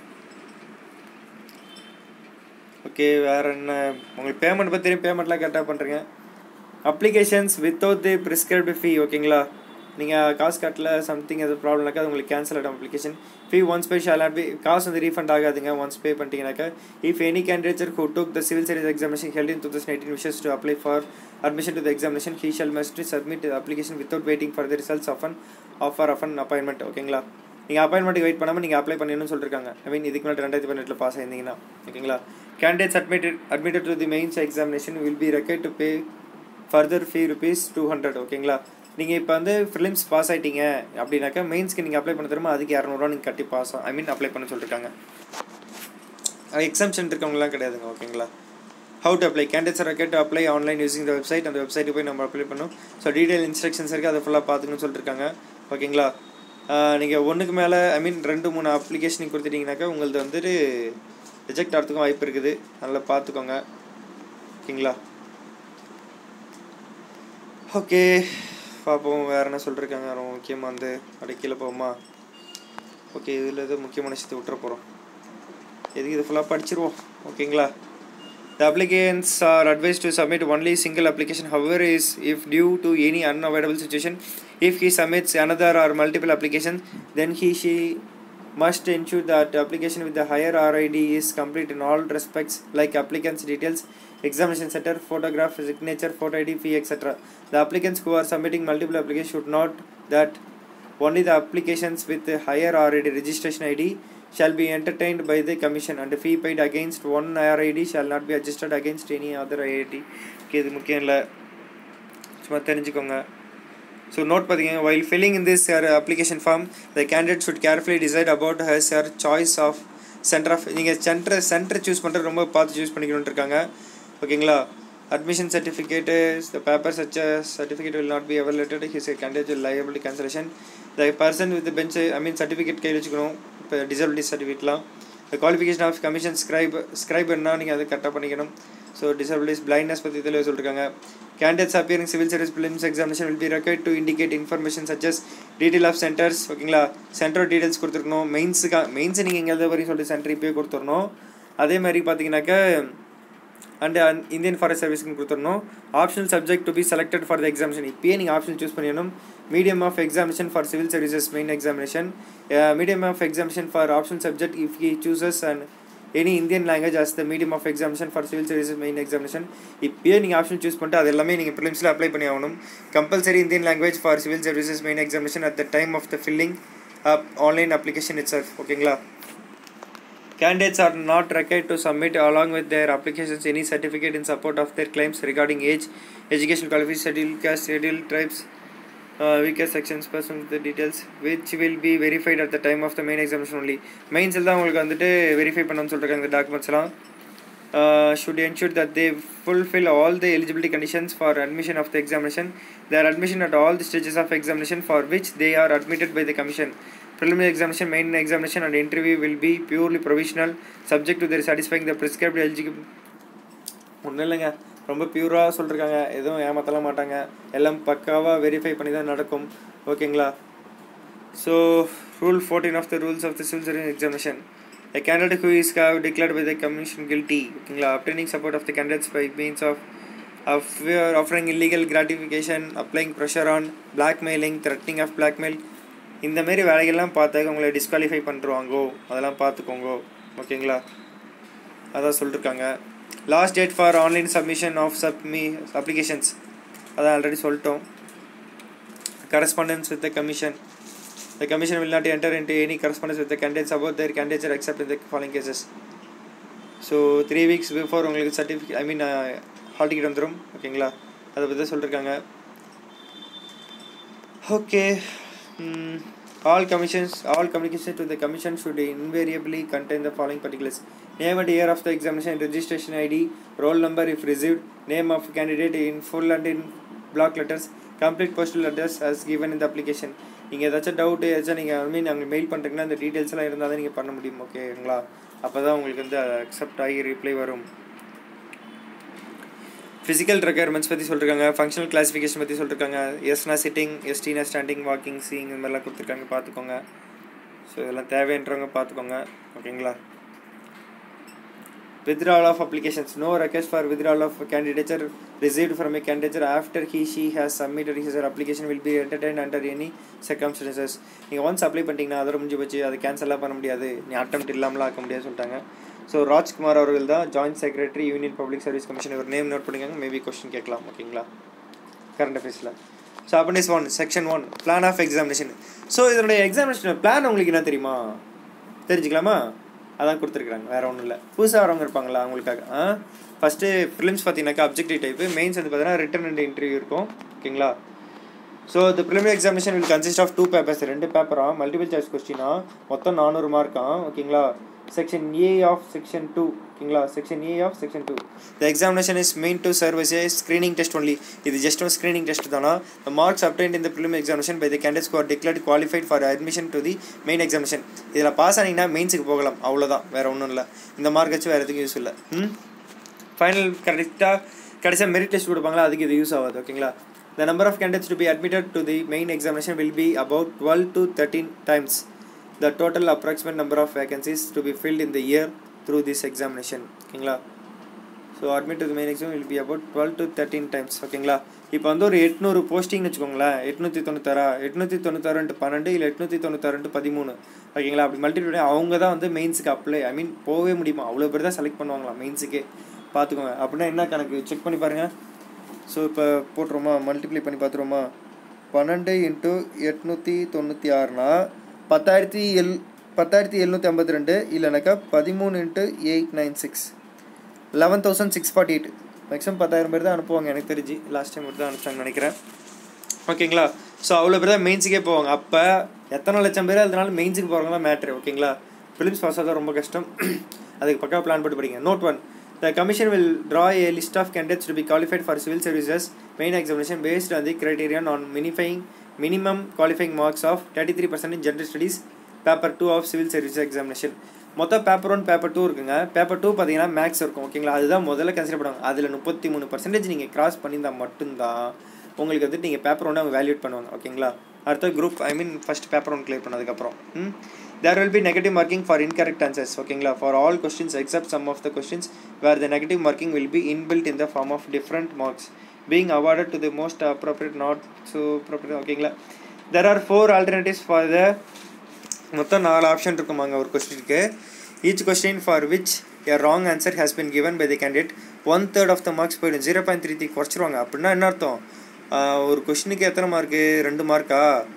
ஓகே. வேறு என்ன உங்களுக்கு பேமெண்ட் பற்றி தெரியும், பேமெண்ட்லாம் கரெக்டாக பண்ணுறீங்க. Applications without the prescribed fee. ஓகேங்களா. நீங்கள் காசு கட்டல சம்திங் எது ப்ராப்ளம்னாக்கா அது உங்களுக்கு கேன்சல் ஆகிடும் application. Fee once pay shall not be. காசு வந்து ரீஃபண்ட் ஆகாதுங்க ஒன்ஸ் பே பண்ணிட்டீங்கன்னாக்கா. If any candidate who took the civil service examination held in two thousand eighteen wishes to apply for admission to the examination, he shall must submit the application without waiting for the results of an offer of an appointment. ஓகேங்களா. நீங்கள் அப்பாயின்மெண்ட்டுக்கு wait பண்ணாமல் நீங்கள் apply பண்ணணும்னு சொல்லியிருக்காங்க. ஐ மீன் இதுக்கு மேலே ரெண்டாயிரத்தி பதினெட்டில் பாஸ் ஆயிருந்தீங்கன்னா. ஓகேங்களா. Candidates admitted admitted to the mains examination will be required to pay further fee rupees two hundred. ஓகேங்களா. நீங்கள் இப்போ வந்து ஃபிலிம்ஸ் பாஸ் ஆகிட்டீங்க அப்படின்னாக்கா மெயின்ஸ்க்கு நீங்கள் அப்ளை பண்ண தருமா அதுக்கு இரநூறுவா நீங்கள் கட்டி பாஸ் ஐ மீன் அப்ளை பண்ண சொல்லியிருக்காங்க. எக்ஸாம்ஷன் இருக்கவங்களாம் கிடையாதுங்க. ஓகேங்களா. how to apply. Candidates are required to apply online using the website. அந்த வெப்சைட்டுக்கு போய் நம்ம அப்ளை பண்ணணும். ஸோ டீட்டெயில் இன்ஸ்ட்ரக்ஷன்ஸ் இருக்குது, அதை ஃபுல்லாக பார்த்துக்கணும்னு சொல்லியிருக்காங்க. ஓகேங்களா? நீங்கள் ஒன்றுக்கு மேலே ஐ மீன் ரெண்டு மூணு அப்ளிகேஷன் கொடுத்துட்டிங்கனாக்கா உங்களது வந்துட்டு ரிஜெக்ட் ஆகிறதுக்கும் வாய்ப்பு இருக்குது. நல்லா பார்த்துக்கோங்க. ஓகேங்களா? ஓகே, பார்ப்போம் வேறு என்ன சொல்லியிருக்காங்க. ரொம்ப முக்கியமாக வந்து அப்படியே கீழே போவோமா? ஓகே, இதில் எது முக்கியமான விஷயத்தை விட்டுற போகிறோம். எதுக்கு இது ஃபுல்லாக படிச்சிருவோம். ஓகேங்களா? The applicants are advised to submit only single application, however, is if due to any unavoidable situation, if he submits another or multiple applications, then he she must ensure that the application with the higher R I D is complete in all respects, like applicant's details, examination center, photograph, signature, photo I D, fee, et cetera. The applicants who are submitting multiple applications should note that only the applications with the higher R I D registration I D shall be entertained by the commission, and the fee paid against one R I D shall not be adjusted against any other R I D. இது முக்கியம் இல்லை, சும்மா தெரிஞ்சுக்கோங்க. So note பார்த்தீங்க, while filling in this uh, application form, the candidate should carefully decide about his or choice of center of. நீங்கள் centre centre choose பண்ணுறது ரொம்ப பார்த்து சூஸ் பண்ணிக்கணும்னு இருக்காங்க. ஓகேங்களா? admission certificate, the paper such as certificate will not be evaluated, his candidate will liable to cancellation. The person with the bench I mean certificate கையில் வச்சுக்கணும். இப்போ டிசபிலிட்டி சர்டிஃபிகேட்லாம். The qualification of commission scribe scribe என்ன நீங்கள் அதை கரெக்டாக பண்ணிக்கணும். So disabilities blindness பற்றி இதில் சொல்லியிருக்காங்க. Candidates appearing civil service prelims examination will be required to indicate information such as detail of centers. ஓகேங்களா? சென்டர் டீட்டெயில்ஸ் கொடுத்துருக்கணும். மெயின்ஸுக்கா மெயின்ஸு நீங்கள் எங்கே எழுத வரையும் சொல்லிட்டு சென்டர் இப்போயே கொடுத்துடணும். அதே மாதிரி பார்த்தீங்கன்னாக்கா அண்ட் இந்தியன் ஃபாரஸ்ட் சர்வீஸ்க்கு கொடுத்துடணும். Optional subject to be selected for the examination. இப்போயே நீங்கள் ஆப்ஷன் சூஸ் பண்ணிடணும். Medium of examination for civil services main examination, medium of examination for optional subject if he chooses and any Indian language as the medium of examination for civil services main examination. இப்போயே நீங்கள் option choose பண்ணிட்டு அது எல்லாமே நீங்கள் ப்ரிலிம்ஸில் apply பண்ணி ஆகணும். Compulsory Indian language for civil services main examination at the time of the filling up online application itself. ஓகேங்களா? Candidates are not required to submit along with their applications any certificate in support of their claims regarding age, educational qualifications, scheduled caste, scheduled tribes, uh, weaker sections, person with the details, which will be verified at the time of the main examination only. Mains எல்லாம் உங்களுக்கு வந்துட்டு verify பண்ணணும்னு சொல்லிருக்காங்க. இந்த டாக்குமெண்ட்ஸ்லாம் should ensure that they fulfill all the eligibility conditions for admission of the examination. Their admission at all the stages of examination for which they are admitted by the commission. Preliminary examination, main examination and interview will be purely provisional, subject to their satisfying the prescribed eligibility. ஒன்றும் இல்லைங்க, ரொம்ப பியூராக சொல்லியிருக்காங்க. எதுவும் ஏமாற்றலாம் மாட்டாங்க, எல்லாம் பக்காவாக verify பண்ணி தான் நடக்கும். ஓகேங்களா? So rule fourteen of the rules of the civil service examination. A candidate who is declared by the commission guilty, ஓகேங்களா, obtaining support of the candidates by means of of offering illegal gratification, applying pressure on, blackmailing, threatening of blackmail, இந்த மாரி வேலைகள்லாம் பார்த்தாக்க உங்களை disqualify பண்ணுறாங்கோ, அதெல்லாம் பார்த்துக்கோங்க. ஓகேங்களா? அதான் சொல்லியிருக்காங்க. Last date for online submission of submit applications, அதான் ஆல்ரெடி சொல்லிட்டோம். Correspondence with the commission. The commission will not enter into any correspondence with the candidates about their candidates except in the following cases. So three weeks before உங்களுக்கு certificate I mean hall ticket வந்துடும். ஓகேங்களா? அதை பற்றி தான் சொல்லியிருக்காங்க. Okay, Hmm. all commissions all communication to the commission should invariably contain the following particulars: name and year of the examination, registration I D, roll number if received, name of candidate in full and in block letters, complete postal address as given in the application. நீங்கள் ஏதாச்சும் doubt ஏதாச்சும் நீங்கள் ஐ மீன் நாங்கள் mail பண்ணுறீங்கன்னா அந்த details எல்லாம் இருந்தால் தான் நீங்கள் பண்ண முடியும். ஓகேங்களா? அப்போ தான் உங்களுக்கு வந்து அக்செப்ட் ஆகி ரிப்ளை வரும். ஃபிசிக்கல் ரெக்யர்மெண்ட்ஸ் பற்றி சொல்லியிருக்காங்க. ஃபங்க்ஷனல் கிளாஸிஃபிகேஷன் பற்றி சொல்லியிருக்காங்க. எஸ்னா சிட்டிங், எஸ்டினா ஸ்டாண்டிங், வாக்கிங், சீயிங் இந்த மாதிரிலாம் கொடுத்துருக்காங்க, பார்த்துக்கோங்க. ஸோ இதெல்லாம் தேவைன்றவங்க பார்த்துக்கோங்க. ஓகேங்களா? withdrawal of applications. No request for withdrawal of candidature received from a candidate after he she has submitted his application will be entertained under any circumstances. நீங்கள் once apply பண்ணிட்டீங்கன்னா அதோட முடிஞ்சு போச்சு, அது கேன்சலாக பண்ண முடியாது, நீ அட்டெம்ப்ட் இல்லாமலாம் ஆக்க முடியாது சொல்லிட்டாங்க. ஸோ ராஜ்குமார் அவர்கள் தான் joint secretary union public service commission. ஒரு நேம் நோட் பண்ணிக்கோங்க, மேபி கொஸ்டின் கேட்கலாம். ஓகேங்களா? கரண்ட் அஃபேர்ஸில். So appendix one section one plan of examination. So இதனுடைய எக்ஸாமினேஷன் பிளான் உங்களுக்கு என்ன தெரியுமா? தெரிஞ்சுக்கலாமா? அதான் கொடுத்துருக்குறாங்க, வேறு ஒன்றும் இல்லை. புதுசாக வரவங்க இருப்பாங்களா அவங்களுக்காக. ஆ ஃபஸ்ட்டு ப்ரிலிம்ஸ் பார்த்தீங்கன்னாக்கா அப்ஜெக்டிவ் டைப்பு, மெயின்ஸ் வந்து பார்த்தீங்கன்னா ரிட்டன் அண்ட் இன்டர்வியூ இருக்கும். ஓகேங்களா? So the preliminary examination will consist of two papers, ரெண்டு பேப்பராக மல்டிபிள் சாய்ஸ் கொஸ்டினா, மொத்தம் நானூறு மார்க்காக. ஓகேங்களா? Section A of section two ஓகேங்களா. Section A of section two, the examination is main to serve as a screening test only. இது just ஒரு ஸ்க்ரீனிங் டெஸ்ட் தானா. The marks obtained in the preliminary examination by the candidates who are declared qualified for admission to the main examination. இதில் pass ஆனீங்கன்னா மெயின்ஸுக்கு போகலாம், அவ்வளோதான், வேறு ஒன்றும் இல்லை. இந்த மார்க் வச்சு வேறு எதுக்கும் யூஸ் இல்லை. ம் ஃபைனல் கரெக்டாக கடைசியாக மெரிட் டெஸ்ட் கொடுப்பாங்களா, அதுக்கு இது யூஸ் ஆகாது. ஓகேங்களா. The number of candidates to be admitted to the main examination will be about twelve to thirteen times the total approximate number of vacancies to be filled in the year through this examination. ஓகேங்களா. So admit to the main exam will be about twelve to thirteen times. ஓகேங்களா. இப்போ வந்து ஒரு எட்நூறு போஸ்டிங்னு வச்சுக்கோங்களேன். எட்நூற்றி தொண்ணூத்தாறா எட்நூற்றி தொண்ணூத்தாறுன்ட்டு பன்னெண்டு இல்லை எட்நூற்றி தொண்ணூத்தாறுன்ட்டு பதிமூணு. ஓகேங்களா. அப்படி மல்டிப்ளை பண்ணி அவங்க தான் வந்து மெயின்ஸுக்கு அப்ளை ஐ மீன் போகவே முடியுமா, அவ்வளோ பேர் தான் செலக்ட் பண்ணுவாங்களா மெயின்ஸுக்கே. பார்த்துக்கோங்க. அப்படின்னா என்ன கணக்கு செக் பண்ணி பாருங்கள். ஸோ இப்போ போட்டுருவோமா, மல்டிப்ளை பண்ணி பார்த்துருவோமா. பன்னெண்டு இன்ட்டு எட்நூற்றி தொண்ணூற்றி ஆறுனா பத்தாயிரத்தி எல் பத்தாயிரத்தி எழுநூற்றி ஐம்பத்தி ரெண்டு இல்லைனாக்கா பதிமூணு into eight nine six eleven thousand six forty eight maximum பத்தாயிரம் பேர் தான் அனுப்புவாங்க எனக்கு தெரிஞ்சு. லாஸ்ட் டைம் மட்டும் தான் அனுப்பிச்சாங்கன்னு நினைக்கிறேன். ஓகேங்களா. ஸோ அவ்வளோ பேர் தான் மெயின்ஸுக்கே போவாங்க. அப்போ எத்தனை லட்சம் பேர் அதனால மெயின்ஸுக்கு போகிறவங்க தான் மேட்ரு. ஓகேங்களா. ஃபிலிம்ஸ் பாஸ் தான் ரொம்ப கஷ்டம். அதுக்கு பக்கா பிளான் போட்டு படிங்க. Note one, the commission will draw a list of candidates to be qualified for civil services main examination based on the criterion on minifying minimum qualifying marks of thirty-three percent in general studies paper two of civil services examination. மொத்தம் paper one paper two இருக்குங்க. Paper two பார்த்தீங்கன்னா max இருக்கும். ஓகேங்களா. அதுதான் முதல்ல consider பண்ணுவாங்க. அதில் முப்பத்தி மூணு பர்சன்டேஜ் நீங்கள் கிராஸ் பண்ணியிருந்தால் மட்டும்தான் உங்களுக்கு வந்துட்டு நீங்கள் பேப்பர் ஒன்று அவங்க வேல்யூட் பண்ணுவாங்க. ஓகேங்களா. அடுத்த group I mean first paper one clear பண்ணதுக்கப்புறம் hmm there will be negative marking for incorrect answers. ஓகேங்களா. for all questions except some of the questions where the negative marking will be inbuilt in the form of different marks being awarded to the most appropriate not so appropriate. ஓகேங்களா. there are four alternatives for the மொத்தம் நாலு option இருக்குமாங்க ஒரு கொஸ்டினுக்கு. each question for which a wrong answer has been given by the candidate one third of the marks போயிடும். Zero point three three குறைச்சிருவாங்க. அப்படின்னா என்ன அர்த்தம், ஒரு கொஸ்டினுக்கு எத்தனை மார்க்கு, ரெண்டு மார்க்கா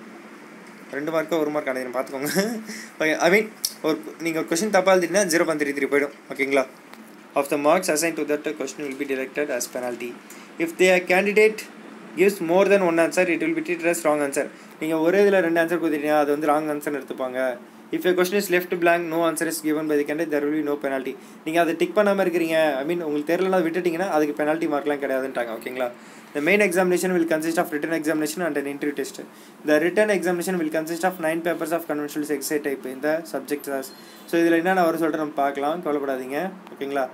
ரெண்டு மார்க்கா ஒரு மார்க் அடையிறேன் பார்த்துக்கோங்க. ஓகே ஐ மீன் ஒரு நீங்கள் ஒரு கொஸ்டின் தப்பாக எழுதிட்டீங்கன்னா ஜீரோ பாயிண்ட் த்ரீ த்ரீ போயிடும். ஓகேங்களா. Of the marks assign to that question will be deducted as penalty. If the candidate gives more than one answer it will be treated as wrong answer. நீங்கள் ஒரே இதில் ரெண்டு answer கொடுத்துட்டீங்கன்னா அது வந்து wrong answer எடுத்துப்பாங்க. If a question is left blank no answer is given by the candidate there will be no penalty. நீங்கள் அதை டிக் பண்ணாமல் இருக்கிறீங்க ஐ மீன் உங்களுக்கு தெரியலனா விட்டுட்டிங்கன்னா அதுக்கு பெனால்ட்டி மார்க்லாம் கிடையாதுன்ட்டாங்க. ஓகேங்களா. The main examination will consist of written examination and an interview test. The written examination will consist of nine papers of conventional essay type in the subject as. So இதில் என்னென்ன வர சொல்லிட்டு நம்ம பார்க்கலாம், கவலைப்படாதீங்க. ஓகேங்களா.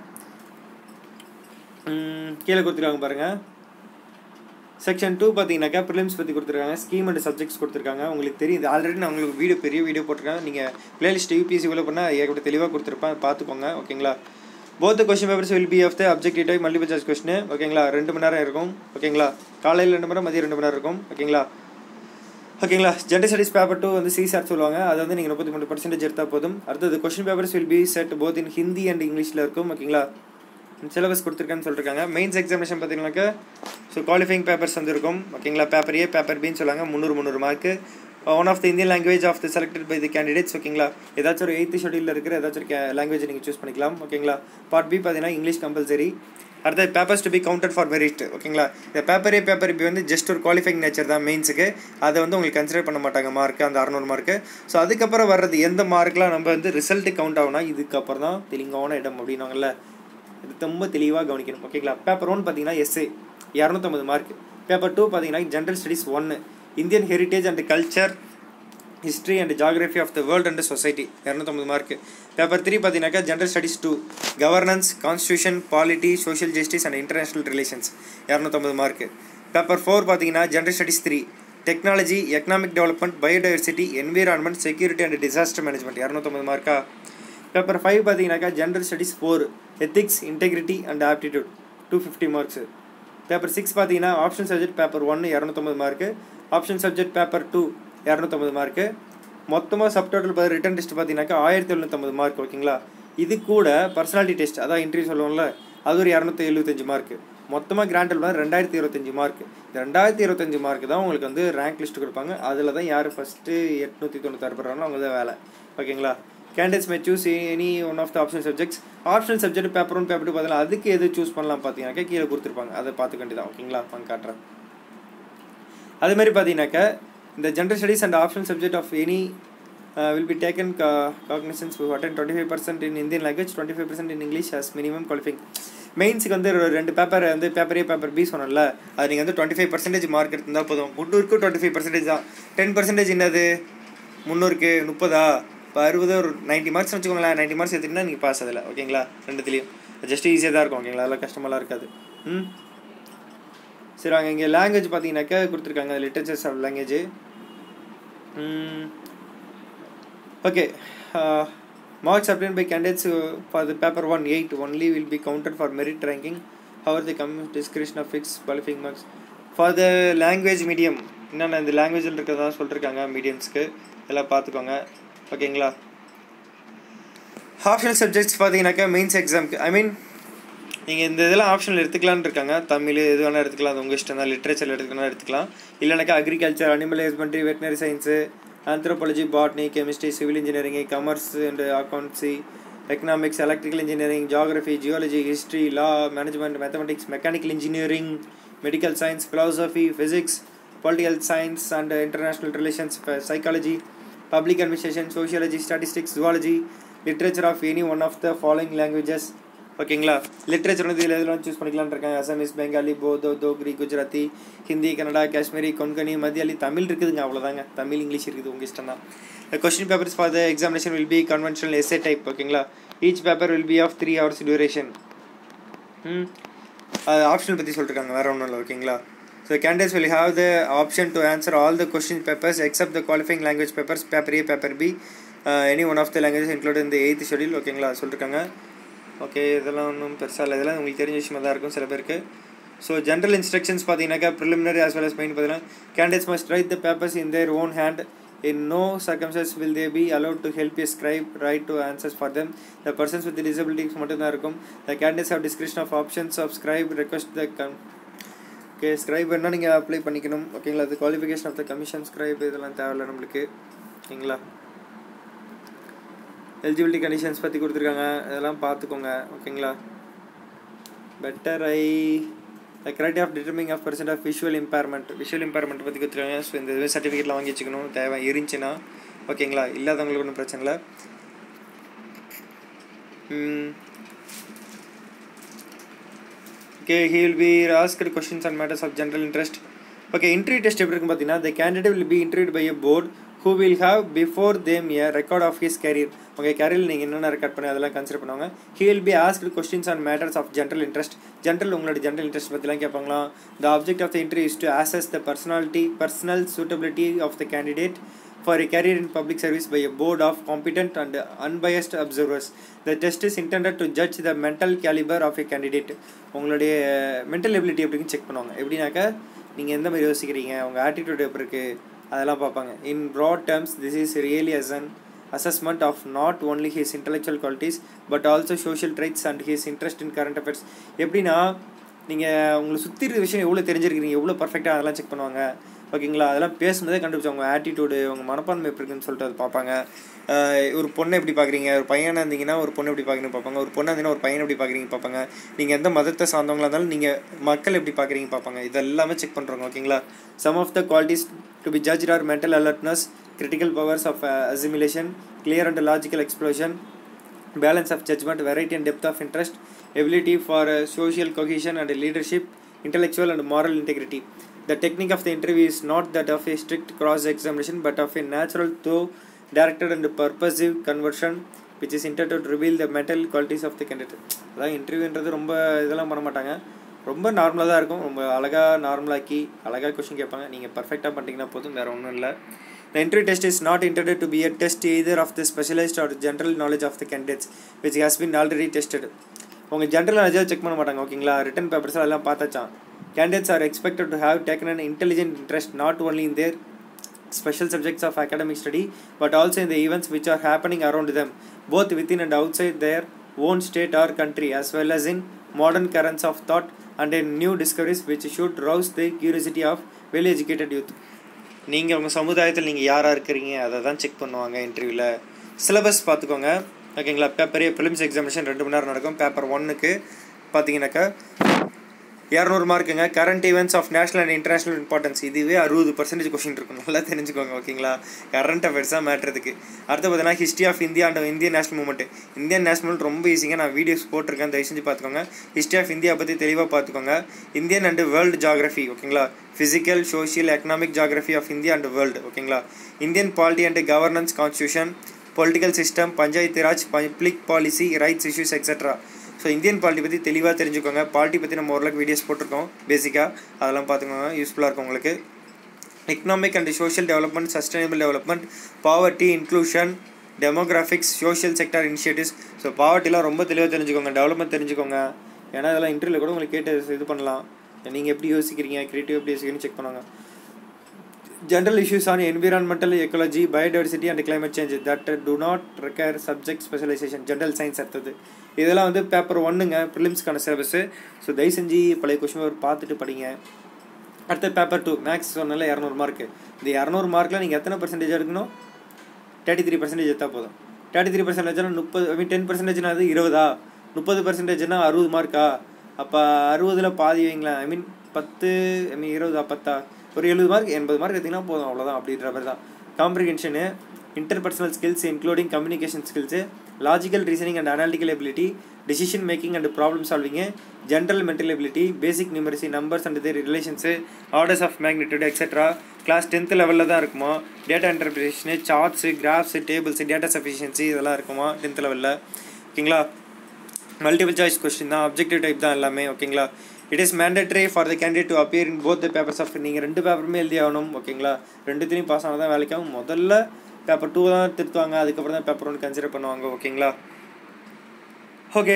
கீழே கொடுத்துருக்காங்க பாருங்கள். செக்ஷன் டூ பார்த்தீங்கன்னாக்கா ப்ரிலிம்ஸ் பற்றி கொடுத்துருக்காங்க. ஸ்கீம் அண்ட் சப்ஜெக்ட்ஸ் கொடுத்துருக்காங்க. உங்களுக்கு தெரியும் இது ஆல்ரெடி நான் உங்களுக்கு வீடியோ பெரிய வீடியோ போட்டிருக்காங்க. நீங்கள் பிளேலிஸ்ட் யூபிஎஸ்சி உள்ள பண்ணால் ஏகப்பட்ட தெளிவாக கொடுத்துருப்பேன், பார்த்துக்கோங்க. ஓகேங்களா. Both question papers will be of the objective type multiple choice question. ஓகேங்களா. ரெண்டு மணி நேரம் இருக்கும். ஓகேங்களா. காலையில் ரெண்டு மணி நேரம், மதியம் ரெண்டு மணி நேரம் இருக்கும். ஓகேங்களா. ஓகேங்களா. ஜென்ரல் ஸ்டடிஸ் பேப்பர் டூ வந்து சிசார் சொல்லுவாங்க. அது வந்து நீங்கள் முப்பத்தி மூணு பர்சன்டேஜ் எடுத்தால் போதும். அடுத்தது question papers will be set both in Hindi and இங்கிலீஷில் இருக்கும். ஓகேங்களா. சிலபஸ் கொடுத்துருக்கேன்னு சொல்லியிருக்காங்க. மெயின்ஸ் எக்ஸாமினேஷன் பார்த்தீங்கன்னாக்கா ஸோ குவாலிஃபைங் பேப்பர்ஸ் வந்து இருக்கும். ஓகேங்களா. பேப்பர் ஏ பேப்பர் பின்னு சொல்லுவாங்க. முந்நூறு முந்நூறு mark. One of the Indian language of the selected by the candidates. ஓகேங்களா. ஏதாச்சும் ஒரு எயித்து ஷெடியூலில் இருக்கிற ஏதாச்சும் ஒரு லாங்குவேஜ் நீங்கள் சூஸ் பண்ணிக்கலாம். ஓகேங்களா. பார்ட் பி பார்த்தீங்கன்னா இங்கிலீஷ் கம்பல்சரி. அடுத்த papers to be counted for merit. ஓகேங்களா. இந்த பேப்பர் ஏ பேப்பர் பி வந்து ஜஸ்ட் ஒரு குவாலிஃபைங் நேச்சர் தான் மெயின்ஸுக்கு. அதை வந்து உங்களுக்கு கன்சிடர் பண்ண மாட்டாங்க மார்க்கு, அந்த அறநூறு மார்க்கு. ஸோ அதுக்கப்புறம் வர்றது எந்த மார்க்லாம் நம்ம வந்து ரிசல்ட்டு கவுண்ட் ஆகுனா இதுக்கப்புறம் தான் தெளிவான இடம் அப்படின்னாங்கல்ல. இது ரொம்ப தெளிவாக கவனிக்கணும். ஓகேங்களா. பேப்பர் ஒன் பார்த்தீங்கன்னா எஸ்ஏ இரநூத்தம்பது மார்க். பேப்பர் டூ பார்த்தீங்கன்னா ஜென்ரல் ஸ்டடீஸ் ஒன்று Indian heritage and culture history and geography of the world and society இரநூத்தம்பது மார்க். பேப்பர் த்ரீ பார்த்தீங்கன்னாக்கா general studies two governance constitution polity social justice and international relations இரநூத்தம்பது mark. Paper four பார்த்தீங்கன்னா general studies three technology economic development biodiversity environment security and disaster management இரநூத்தம்பது மார்க்கா. Paper five பார்த்தீங்கன்னாக்கா general studies four ethics integrity and aptitude two fifty marks. Paper six பார்த்தீங்கன்னா option subject paper ஒன்று இரநூத்தம்பது mark. Option subject paper two இரநூத்தம்பது mark. மொத்தமாக subtotal பார்த்து written test பார்த்தீங்கன்னாக்கா ஆயிரத்தி எழுநூற்றம்பது மார்க். ஓகேங்களா. இது கூட பர்சனாலிட்டி டெஸ்ட் அதான் இன்டர்வியூ சொல்லுவோம்ல அது ஒரு இரநூத்தி எழுபத்தஞ்சு மார்க்கு. மொத்தமாக கிராண்டல் வந்து ரெண்டாயிரத்தி இருபத்தஞ்சி மார்க்கு. இந்த ரெண்டாயிரத்தி இருபத்தஞ்சி மார்க்கு தான் உங்களுக்கு வந்து ரேங்க் லிஸ்ட் கொடுப்பாங்க. அதில் தான் யார் ஃபஸ்ட்டு எட்நூற்றி தொண்ணூத்தாறு பேர் அவங்க தான் வேலை. ஓகேங்களா. Candidates may choose any one of the option subjects. Option subject paper one paper two பார்த்தீங்கன்னா அதுக்கு எது சூஸ் பண்ணலாம் பார்த்தீங்கன்னாக்கா கீழே கொடுத்துருப்பாங்க. அதை பார்த்துக்க வேண்டியதான். ஓகேங்களா. நான் காட்டுறேன். அதேமாதிரி பார்த்தீங்கன்னாக்கா இந்த general studies and option subject of any will be taken co- cognizance to attend twenty-five percent in Indian language, twenty-five percent in English as minimum qualifying. மெயின்ஸுக்கு வந்து ரெண்டு பேப்பர் வந்து பேப்பர் ஏ பேப்பர் பி சொன்னல, அது நீங்கள் வந்து twenty five percentage mark எடுத்திருந்தால் போதும். முந்நூறுக்கு டுவெண்ட்டி ஃபைவ் பர்சன்டேஜ் தான். டென் பர்சன்டேஜ் என்னது முந்நூறுக்கு முப்பதா, இப்போ அறுபது ஒரு நைன்ட்டி மார்க்ஸ் வச்சுக்கோங்களேன். நைன்ட்டி மார்க்ஸ் எடுத்துக்கிட்டா நீங்கள் பாஸ் அதில், ஓகேங்களா? ரெண்டுத்துலேயும் ஜஸ்ட் ஈஸியாக தான் இருக்கும், ஓகேங்களா? அதெல்லாம் கஷ்டமெல்லாம் இருக்காது. ம் சரி, வாங்க இங்கே லாங்குவேஜ் பார்த்தீங்கன்னாக்கா கொடுத்துருக்காங்க, literatures of language. Okay, marks obtained by candidates for the paper one eight only will be counted for merit ranking. However, the communist discretion of fixed qualifying marks for the language medium. என்னென்ன இந்த லாங்குவேஜில் இருக்கிறதா சொல்லியிருக்காங்க மீடியம்ஸ்க்கு, எல்லாம் பார்த்துக்கோங்க, ஓகேங்களா? Optional subjects பார்த்தீங்கன்னாக்கா mains எக்ஸாமுக்கு, ஐ மீன் நீங்கள் இந்த இதெல்லாம் ஆப்ஷனில் எடுத்துக்கலான்னு இருக்காங்க. தமிழ் எது வேணால் எடுத்துக்கலாம், அது உங்கள் இஷ்டம் தான். லிட்ரேச்சர் எடுத்துக்கலாம் எடுத்துக்கலாம் இல்லைனாக்கா agriculture, animal husbandry, veterinary science, anthropology, botany, chemistry, civil engineering, commerce and accountancy, economics, electrical engineering, geography, geology, history, law, management, mathematics, mechanical engineering, medical science, philosophy, physics, political science and international relations, psychology, public administration, sociology, statistics, zoology, literature of any one of the following languages. ஓகேங்களா? Literature வந்து இதில் எதுலாம் choose பண்ணிக்கலான்னு இருக்காங்க. Assamese, Bengali, போதோ, தோக்ரி, குஜராத்தி, ஹிந்தி, கன்னடா, காஷ்மீரி, கொன்கனி, மதியாளி, தமிழ் இருக்குதுங்க, அவ்வளோதாங்க. Tamil, English இருக்குது, உங்கள் இஷ்டம் தான். Question papers for the examination will be conventional essay type, ஓகேங்களா? Each paper will be of three hours duration. ம் அது ஆப்ஷனல் பற்றி சொல்லியிருக்காங்க, வேறு ஒன்றும் இல்லை, ஓகேங்களா? So candidates will have the option to answer all the question papers except the qualifying language papers, paper A, paper B, any one of the languages include இந்த eighth schedule, ஓகேங்களா? சொல்லியிருக்காங்க. ஓகே, இதெல்லாம் ஒன்றும் பெருசாக இல்லை, இதெல்லாம் உங்களுக்கு தெரிஞ்ச விஷயமாக தான் இருக்கும் சில பேருக்கு. ஸோ ஜென்ரல் இன்ஸ்ட்ரக்ஷன்ஸ் பார்த்தீங்கன்னாக்கா preliminary as well as main பார்த்தீங்கன்னா candidates must write the papers in their own hand. In no circumstances will they be allowed to help a scribe write to answers for them. The persons with the disabilities மட்டும்தான் இருக்கும். The candidates have discretion of options of scribe request the com okay scribe வேணால் நீங்கள் apply பண்ணிக்கணும், ஓகேங்களா? அது qualification of the commission scribe இதெல்லாம் தேவையில்லை நம்மளுக்கு, ஓகேங்களா? எலிஜிபிலிட்டி கண்டிஷன்ஸ் பற்றி கொடுத்துருக்காங்க, இதெல்லாம் பார்த்துக்கோங்க, ஓகேங்களா? Better I the criteria of determining of percent of visual impairment, visual impairment பற்றி கொடுத்துருக்காங்க. ஸோ இந்த இது சர்டிஃபிகேட்லாம் வாங்கி வச்சுக்கணும் தேவை இருந்துச்சுன்னா, ஓகேங்களா? இல்லாதவங்களுக்கு ஒன்றும் பிரச்சனை இல்லை. Okay, he will be asked questions on matters of general interest. Okay, interview test எப்படி இருக்குன்னு பார்த்தீங்கன்னா, the candidate will be interviewed by a board who will have before them a record of his career. உங்கள் கேரியரில் நீங்கள் என்னென்ன record பண்ணி அதெல்லாம் consider பண்ணுவாங்க. he will be asked questions on matters of general interest. General உங்களோட general interest பற்றிலாம் கேட்பாங்களாம். the object of the interview is to assess the personality personal suitability of the candidate for a career in public service by a board of competent and unbiased observers. The test is intended to judge the mental caliber of a candidate. உங்களுடைய mental ability எப்படின்னு check பண்ணுவாங்க. எப்படின்னாக்கா நீங்கள் எந்த மாதிரி யோசிக்கிறீங்க, உங்கள் attitude எப்படி இருக்குது, அதெல்லாம் பார்ப்பாங்க. In broad terms this is really as an assessment of not only his intellectual qualities but also social traits and his interest in current affairs. எப்படின்னா நீங்கள் உங்களை சுற்றி இருக்கிற விஷயம் எவ்வளோ தெரிஞ்சிருக்கிறீங்க, எவ்வளோ பர்ஃபெக்டாக அதெல்லாம் செக் பண்ணுவாங்க, ஓகேங்களா? அதெல்லாம் பேசுனதே கண்டுபிடிச்சாங்க. உங்கள் ஆட்டிடியூடு, உங்கள் மனப்பான்மை எப்படி இருக்குன்னு சொல்லிட்டு அது பார்ப்பாங்க. ஒரு பொண்ணை எப்படி பார்க்குறீங்க, ஒரு பையனாக இருந்தீங்கன்னா ஒரு பொண்ணை எப்படி பார்க்குறீங்க பார்ப்பாங்க, ஒரு பொண்ணாக இருந்தீங்கன்னா ஒரு பையனை எப்படி பார்க்குறீங்க பார்ப்பாங்க, நீங்கள் எந்த மதத்தை சார்ந்தவங்களா இருந்தாலும் நீங்கள் மக்கள் எப்படி பார்க்குறீங்க பார்ப்பாங்க. இதெல்லாமே செக் பண்ணுறாங்க, ஓகேங்களா? Some of the qualities to be judged are mental alertness, critical powers of assimilation, clear and logical explosion, balance of judgment, variety and depth of interest, ability for uh, social cohesion and leadership, intellectual and moral integrity. The technique of the interview is not that of a strict cross-examination but of a natural, though directed and purposive conversion which is intended to reveal the mental qualities of the candidate. அதான் இன்டர்வியூன்றது ரொம்ப இதெல்லாம் பண்ண மாட்டாங்க, ரொம்ப நார்மலாக தான் இருக்கும். ரொம்ப அழகாக நார்மலாக்கி அழகாக கொஷின் கேட்பாங்க. நீங்கள் பர்ஃபெக்டாக பண்ணிட்டீங்கன்னா போதும், வேறு ஒன்றும் இல்லை. The interview test is not intended to be a test either of the specialized or general knowledge of the candidates which has been already tested. உங்கள் ஜென்ரல் நாலேஜாக செக் பண்ண மாட்டாங்க, ஓகேங்களா? ரிட்டன் பேப்பர்ஸ் எல்லாம் பார்த்தாச்சான். Candidates are expected to have taken an intelligent interest not only in their special subjects of academic study but also in the events which are happening around them both within and outside their own state or country as well as in modern currents of thought and in new discoveries which should rouse the curiosity of well educated youth. நீங்கள் உங்கள் சமுதாயத்தில் நீங்கள் யாராக இருக்கிறீங்க அதை தான் check பண்ணுவாங்க இன்டர்வியூவில். சிலபஸ் பார்த்துக்கோங்க, ஓகேங்களா? பேப்பரே ப்ரிலிம்ஸ் எக்ஸாமினேஷன் ரெண்டு மணி நேரம் நடக்கும். பேப்பர் ஒன்னுக்கு பார்த்தீங்கன்னாக்கா இரநூறு மார்க்குங்க. Current events of national and international importance, இதுவே அறுபது பர்சன்டேஜ் கொஸ்டின் இருக்கும், நல்லா தெரிஞ்சுக்கோங்க ஓகேங்களா. கரண்ட் அஃபேர்ஸ் தான் மேட்றதுக்கு. அடுத்து பார்த்தீங்கன்னா history of India and Indian national movement. Indian national movement ரொம்ப ஈஸிங்க, நான் வீடியோஸ் போட்டிருக்கேன், தயவு செஞ்சு பார்த்துக்கோங்க. ஹிஸ்ட்ரி ஆஃப் இந்தியா பற்றி தெளிவாக பார்த்துக்கோங்க. இந்தியன் அண்ட் வேர்ல்டு ஜாகிரஃபி ஓகேங்களா. Physical social economic geography of India and world ஓகேங்களா. Indian polity and governance constitution, political system, panchayat raj, public policy, rights issues etcetera. So Indian polity பற்றி தெளிவாக தெரிஞ்சுக்கோங்க. பாலிட்டி பற்றி நம்ம ஓரளவுக்கு வீடியோஸ் போட்டிருக்கோம் பேசிக்காக, அதெல்லாம் பார்த்துக்கோங்க, யூஸ்ஃபுல்லாக இருக்கும் உங்களுக்கு. Economic and social development, sustainable development, poverty, inclusion, demographics, social sector initiatives. So பாவர்ட்டிலாம் ரொம்ப தெளிவாக தெரிஞ்சுக்கோங்க, டெவலப்மெண்ட் தெரிஞ்சுக்கோங்க. ஏன்னா இதெல்லாம் இன்டர்வியூவில் கூட உங்களுக்கு கேட்டு இது பண்ணலாம், நீங்கள் எப்படி யோசிக்கிறீங்க, கிரியேட்டிவ் எப்படி யோசிக்கிறீங்கன்னு செக் பண்ணுவாங்க. General issues on environmental ecology, biodiversity and climate change that do not require subject specialization. General science அடுத்தது இதெல்லாம் வந்து பேப்பர் ஒன்றுங்க, ப்ரிலிம்ஸ்க்கான சிலபஸ்ஸு. ஸோ தயவு செஞ்சு பழைய கொஸ்டின் பேப்பர் பார்த்துட்டு படிங்க. அடுத்த பேப்பர் டூ மேக்ஸ் சொன்னால இரநூறு மார்க்கு. இந்த இரநூறு மார்க்கில் நீங்கள் எத்தனை பர்சன்டேஜ் எடுக்கணும்? தேர்ட்டி த்ரீ பர்சன்டேஜ் எடுத்தால் போதும். தேர்ட்டி த்ரீ பர்சன்டேஜ்னா முப்பது ஐ மீன் டென் பர்சன்டேஜ்னா அது இருபதா, முப்பது பர்சன்டேஜ்னா அறுபது மார்க்கா, அப்போ அறுபதில் பாதி வைங்களேன். ஐ மீன் பத்து ஐ மீன் இருபதா பத்தா, ஒரு எழுபது மார்க் எண்பது மார்க் எடுத்திங்கன்னா போதும், அவ்வளோதான் அப்படின்ற மாதிரி தான். Comprehension, interpersonal skills including communication skills, logical reasoning and analytical ability, decision making and problem solving, general mental ability, basic numeracy, numbers and their relations, orders of magnitude etcetera. Class tenth லெவலில் தான் இருக்குமா. Data interpretation, charts, graphs, tables, data sufficiency இதெல்லாம் இருக்குமா tenth லெவலில் ஓகேங்களா. Multiple choice question தான், objective type தான் எல்லாமே ஓகேங்களா. It is mandatory for the candidate to appear in both the papers of. நீங்கள் ரெண்டு பேப்பருமே எழுதி ஆகணும் ஓகேங்களா. ரெண்டுத்தையும் பாஸ் ஆனால் தான் வேலைக்காகும். முதல்ல பேப்பர் டூ தான் திருத்துவாங்க, அதுக்கப்புறம் தான் பேப்பர் ஒன் கன்சிடர் பண்ணுவாங்க ஓகேங்களா. Okay,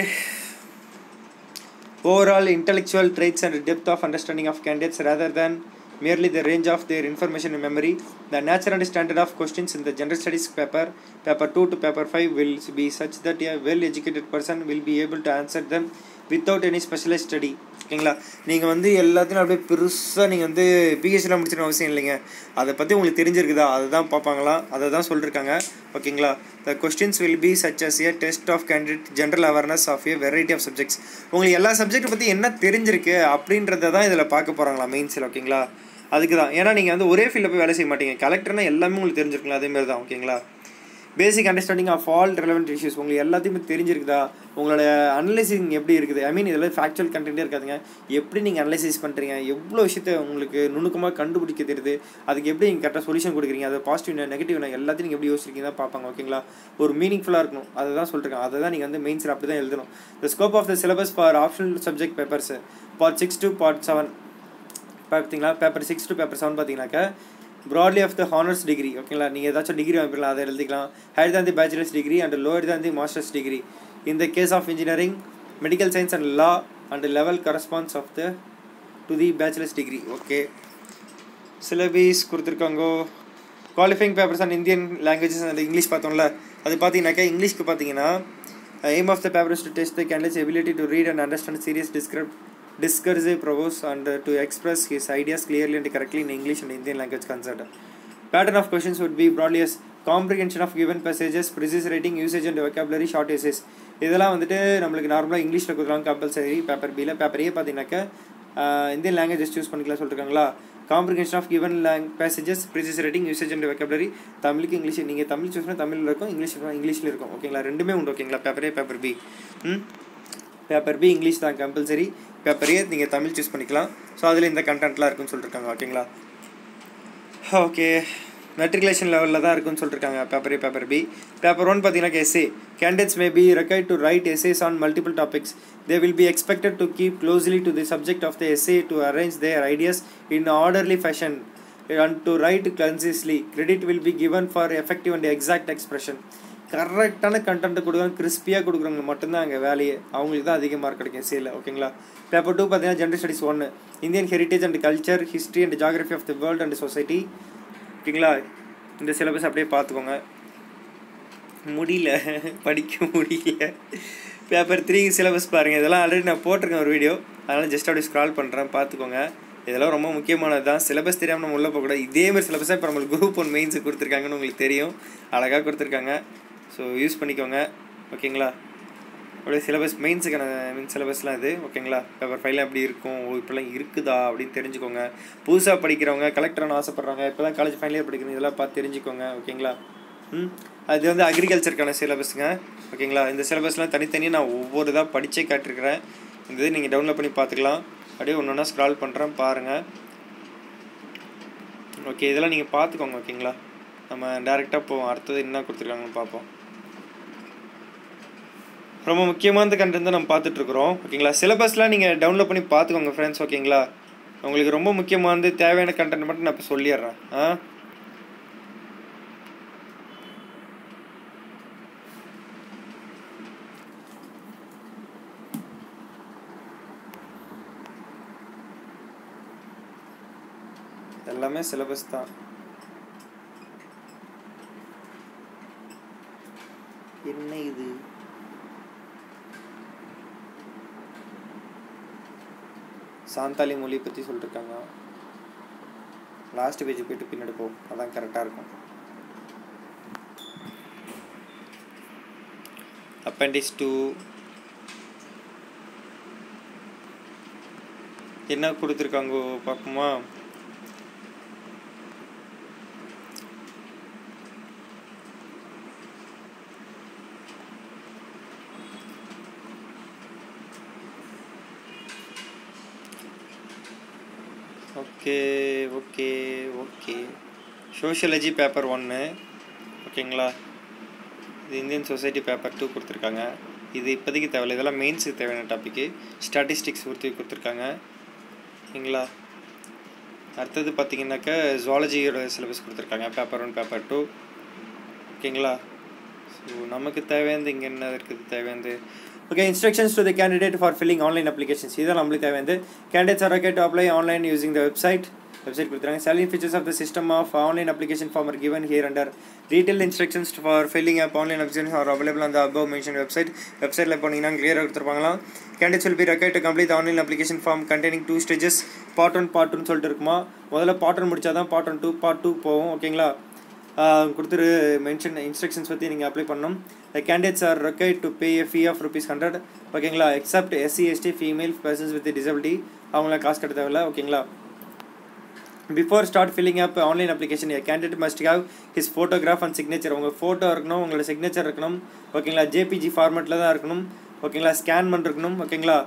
overall intellectual traits and depth of understanding of candidates rather than merely the range of their information and memory. The nature and standard of questions in the general studies paper, paper two to paper five will be such that a well educated person will be able to answer them without any specialized study ஓகேங்களா. நீங்கள் வந்து எல்லாத்தையும் அப்படியே பெருசாக நீங்கள் வந்து பிஹெச்டிலாம் முடிச்சிருக்க அவசியம் இல்லைங்க. அதை பற்றி உங்களுக்கு தெரிஞ்சிருக்குதா அதை தான் பார்ப்பாங்களா, அதை தான் சொல்லியிருக்காங்க ஓகேங்களா. The questions will be such as a test of candidate general awareness of a variety of subjects. உங்களுக்கு எல்லா சப்ஜெக்ட்டை பற்றி என்ன தெரிஞ்சிருக்கு அப்படின்றத தான் இதில் பார்க்க போகிறாங்களா மெயின்ஸில் ஓகேங்களா. அதுக்கு தான், ஏன்னா நீங்கள் வந்து ஒரே ஃபீல்டில் போய் வேலை செய்ய மாட்டீங்க. கலெக்டர்னால் எல்லாமே உங்களுக்கு தெரிஞ்சிருக்கலாம், அதேமாதிரி தான் ஓகேங்களா. Basic understanding of all relevant issues, உங்களுக்கு எல்லாத்தையுமே தெரிஞ்சிருக்குதா, உங்களோட அனலைசிங் எப்படி இருக்குது. ஐ மீன் இதெல்லாம் ஃபேக்சுவல் கண்டென்ட்டே இருக்காதுங்க. எப்படி நீங்கள் அனலைசிஸ் பண்ணுறீங்க, எவ்வளோ விஷயத்தை உங்களுக்கு நுணுக்கமாக கண்டுபிடிக்க தெரியுது, அதுக்கு எப்படி நீங்கள் கரெக்டாக சொல்யூஷன் கொடுக்குறீங்க, அது பாசிட்டிவ் நெகட்டிவ் எல்லாத்தையும் நீங்கள் எப்படி யோசிச்சிருக்கீங்க தான் பார்ப்பாங்க ஓகேங்களா. ஒரு மீனிங்ஃபுல்லாக இருக்கணும், அதை தான் சொல்லிருக்காங்க. அதை தான் நீங்கள் வந்து மெயின்ஸில் அப்படி தான் எழுதணும். The scope of the syllabus for optional subject papers part six to part seven பார்த்தீங்களா. Paper six to paper seven பார்த்தீங்கன்னாக்கா broadly of the honors degree ஓகேங்களா. நீங்கள் ஏதாச்சும் டிகிரி வாங்கிக்கலாம், அதை எழுதிக்கலாம். ஹையர் தான் the bachelor's degree and lower தான் the master's degree. In the case of engineering, medical science and law and level corresponds of the to the bachelor's degree. Okay, syllabus கொடுத்துருக்காங்கோ. Qualifying papers and Indian languages and English பார்த்தோம்ல, அது பார்த்தீங்கன்னாக்கா இங்கிலீஷ்க்கு பார்த்தீங்கன்னா aim of the papers to test the candidate's ability to read and understand serious descrip discursive prose and uh, to express his ideas clearly and correctly in English and Indian language concerned. Pattern of questions would be broadly as comprehension of given passages, precise writing, usage and vocabulary, short essays. இதெல்லாம் வந்துட்டு நம்மளுக்கு நார்மலாக இங்கிலீஷில் கொடுக்குறாங்க compulsory. Paper பியில் paper A பார்த்தீங்கன்னாக்கா Indian languages choose பண்ணிக்கலாம் சொல்லியிருக்காங்களா. Comprehension of given long passages, precise writing, usage and vocabulary. தமிழுக்கு இங்கிலீஷ், நீங்கள் தமிழ் சூஸ் பண்ணால் தமிழில் இருக்கும், இங்கிலீஷ் இங்கிலீஷில் இருக்கும் ஓகேங்களா. ரெண்டுமே உண்டு ஓகேங்களா. Paper A paper B. Hmm paper B English தான் கம்பல்சரி, பேப்பர் ஏ நீங்கள் தமிழ் சூஸ் பண்ணிக்கலாம். ஸோ அதில் இந்த கண்டென்ட்லாம் இருக்குன்னு சொல்லியிருக்காங்க ஓகேங்களா. ஓகே, மெட்ரிகுலேஷன் லெவலில் தான் இருக்குன்னு சொல்லியிருக்காங்க paper A paper B. Paper one பார்த்தீங்கன்னா essay. Candidates may be required to write essays on multiple topics. They will be expected to keep closely to the subject of the essay, to arrange their ideas in orderly fashion and to write concisely. Credit will be given for effective and exact expression. கரெக்டான content கொடுக்குறாங்க, கிறிஸ்பியாக கொடுக்குறவங்க மட்டும்தான் அங்கே வேலையே, அவங்களுக்கு தான் அதிக மார்க் கிடைக்கும் எஸ்ஏல ஓகேங்களா. பேப்பர் டூ பார்த்தீங்கன்னா ஜென்ரல் ஸ்டடிஸ் ஒன்று, Indian heritage and culture, history and geography of the world and society ஓகேங்களா. இந்த சிலபஸ் அப்படியே பார்த்துக்கோங்க. முடியல படிக்க முடியல. பேப்பர் த்ரீ சிலபஸ் பாருங்கள், இதெல்லாம் ஆல்ரெடி நான் போட்டிருக்கேன் ஒரு வீடியோ, அதனால் ஜஸ்ட் அப்படியே ஸ்க்ரால் பண்ணுறேன் பார்த்துக்கோங்க. இதெல்லாம் ரொம்ப முக்கியமானது தான். சிலபஸ் தெரியாமல் நம்ம உள்ளே போகக்கூடாது. இதேமாதிரி சிலபஸாக இப்போ நம்மளுக்கு குரூப் ஒன் மெயின்ஸுக்கு கொடுத்துருக்காங்கன்னு உங்களுக்கு தெரியும், அழகாக கொடுத்துருக்காங்க. ஸோ யூஸ் பண்ணிக்கோங்க ஓகேங்களா. அப்படியே சிலபஸ் மெயின்ஸுக்கான மீன் சிலபஸ்லாம் இது ஓகேங்களா. பேப்பர் ஃபைவ்லாம் எப்படி இருக்கும், இப்போலாம் இருக்குதா அப்படின்னு தெரிஞ்சுக்கோங்க. புதுசாக படிக்கிறவங்க கலெக்டர்னு ஆசைப்பட்றாங்க, இப்போ தான் காலேஜ் ஃபைனல் இயர் படிக்கணும், இதெல்லாம் பார்த்து தெரிஞ்சுக்கோங்க ஓகேங்களா. ம் அது வந்து அக்ரிகல்ச்சருக்கான சிலபஸுங்க ஓகேங்களா. இந்த சிலபஸ்லாம் தனித்தனியாக நான் ஒவ்வொரு இதாக படித்தே காட்டிருக்கிறேன். இந்த இது நீங்கள் டவுன்லோட் பண்ணி பார்த்துக்கலாம். அப்படியே ஒன்று ஒன்றா ஸ்க்ரால் பண்ணுறேன் பாருங்கள். ஓகே இதெல்லாம் நீங்கள் பார்த்துக்கோங்க ஓகேங்களா. நம்ம டேரெக்டாக போவோம், அடுத்தது என்ன கொடுத்துருக்காங்கன்னு பார்ப்போம். ரொம்ப முக்கியமான கண்டென்ட் தான் நம்ம பார்த்துட்ருக்குறோம் ஓகேங்களா. சிலபஸ்லாம் நீங்கள் டவுன்லோட் பண்ணி பார்த்துக்கோங்க ஃப்ரெண்ட்ஸ் ஓகேங்களா. உங்களுக்கு ரொம்ப முக்கியமானது தேவையான கண்டென்ட் மட்டும் நான் இப்போ சொல்லிடுறேன். ஆ எல்லாமே சிலபஸ் தான். என்ன இது சாந்தாலி மொழி பற்றி சொல்லிருக்காங்க. லாஸ்ட் பேஜ் போய்ட்டு பின்னாடி போகும், அதான் கரெக்டாக இருக்கும். அப்பெண்டிக்ஸ் டூ என்ன கொடுத்துருக்காங்க பார்ப்போமா. Okay okay okay sociology paper ஒன்று ஓகேங்களா. இது இந்தியன் சொசைட்டி பேப்பர் டூ கொடுத்துருக்காங்க. இது இப்போதைக்கு தேவையில்லை, இதெல்லாம் மெயின்ஸுக்கு தேவையான டாப்பிக்கு. ஸ்டாட்டிஸ்டிக்ஸ் ஒருத்தி கொடுத்துருக்காங்க ஓகேங்களா. அடுத்தது பார்த்திங்கனாக்கா ஜுவாலஜியோட சிலபஸ் கொடுத்துருக்காங்க பேப்பர் ஒன் பேப்பர் டூ ஓகேங்களா. ஸோ நமக்கு தேவையானது இங்கே என்ன இருக்குது தேவையானது. Okay, instructions to the candidate for filling online applications. இதான் நம்மளுக்கு தேவையானது. Candidates are required to apply online using the website. Website கொடுத்துருக்காங்க. Selling features of the system of online application form are given here under. Detailed instructions for filling up online applications are available on the above mentioned website. Websiteல போனீங்கன்னா கிளியராக கொடுத்துருப்பாங்களா. Candidates will be required to complete the online application form containing two stages. Part one part two சொல்லிட்டு இருக்குமா. முதல்ல part one முடிச்சா தான் part one two part two போகும் ஓகேங்களா. கொடுத்துரு மென்ஷன் இன்ஸ்ட்ரக்ஷன்ஸ் பற்றி நீங்கள் அப்ளை பண்ணணும். The candidates are required to pay a fee of rupees hundred ஓகேங்களா. Except SC ST female persons with disability அவங்களாம் காசு கட்ட தேவையில்ல ஓகேங்களா. Before start filling up online application a candidate must have his photograph and signature. உங்கள் photo இருக்கணும், உங்களோட signature இருக்கணும் ஓகேங்களா. ஜேபிஜி ஃபார்மெட்டில் தான் இருக்கணும் ஓகேங்களா. ஸ்கேன் பண்ணிருக்கணும் ஓகேங்களா.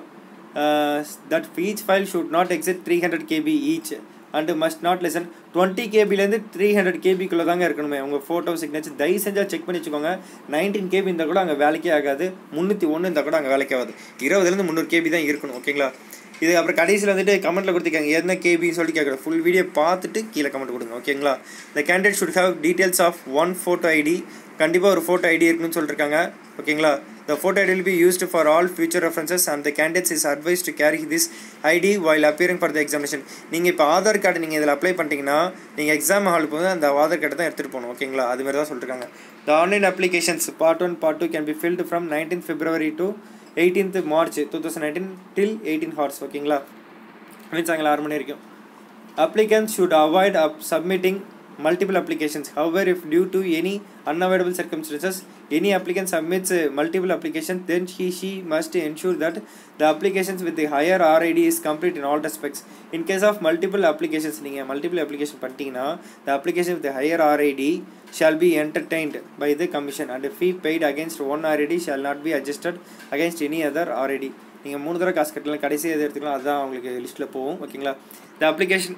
That each file should not exceed three hundred KB each and must not less than twenty கேபிலேருந்து த்ரீ ஹண்ட்ரட் கேபிக்குள்ளே தாங்க இருக்கணுமே உங்கள் ஃபோட்டோ சிக்னேச்சர். தயவு செஞ்சால் செக் பண்ணி வச்சுக்கோங்க. நைன்டீன் கேபி இருந்தால் கூட அங்கே வேலைக்கே ஆகாது, முந்நூற்றி ஒன்று இருந்தால் கூட அங்கே வேலைக்கே ஆகாது. இருபதுலேருந்து முந்நூறு கேபி தான் இருக்கணும் ஓகேங்களா. இது அப்புறம் கடைசியில் வந்துட்டு கமெண்ட்டில் கொடுத்துருக்காங்க என்ன கேபின்னு சொல்லி கேட்குறேன். ஃபுல் வீடியோ பார்த்துட்டு கீழே கமெண்ட் கொடுங்க ஓகேங்களா. The candidate should have details of one photo ID. கண்டிப்பாக ஒரு ஃபோட்டோ ஐடி இருக்குன்னு சொல்லியிருக்காங்க ஓகேங்களா. The photo I D will be used for all future references and the candidates is advised to carry this I D while appearing for the examination. நீங்கள் இப்போ Aadhaar card நீங்கள் இதில் apply பண்ணிட்டீங்கன்னா நீங்கள் எக்ஸாம் ஹாலுக்கு போது அந்த ஆதார் கார்டு தான் எடுத்துகிட்டு போகணும் ஓகேங்களா. அதுமாரி தான் சொல்லியிருக்காங்க. The online applications part one part two can be filled from nineteenth February to eighteenth March twenty nineteen till eighteen hours ஓகேங்களா. மீன்ஸ் அங்கே ஆறு மணி வரைக்கும். Applicants should avoid up submitting multiple applications. However, if due to any unavoidable circumstances any applicant submits uh, multiple applications, then he she must ensure that the applications with the higher R I D is complete in all respects. In case of multiple applications, நீங்க multiple application பண்ணிட்டீங்கன்னா the application with the higher R I D shall be entertained by the commission and the fee paid against one R I D shall not be adjusted against any other R I D. நீங்கள் மூணு தடவை காசு கட்டலாம், கடைசி எது எடுத்துக்கலாம் அதுதான் உங்களுக்கு லிஸ்ட்டில் போகும் ஓகேங்களா. The application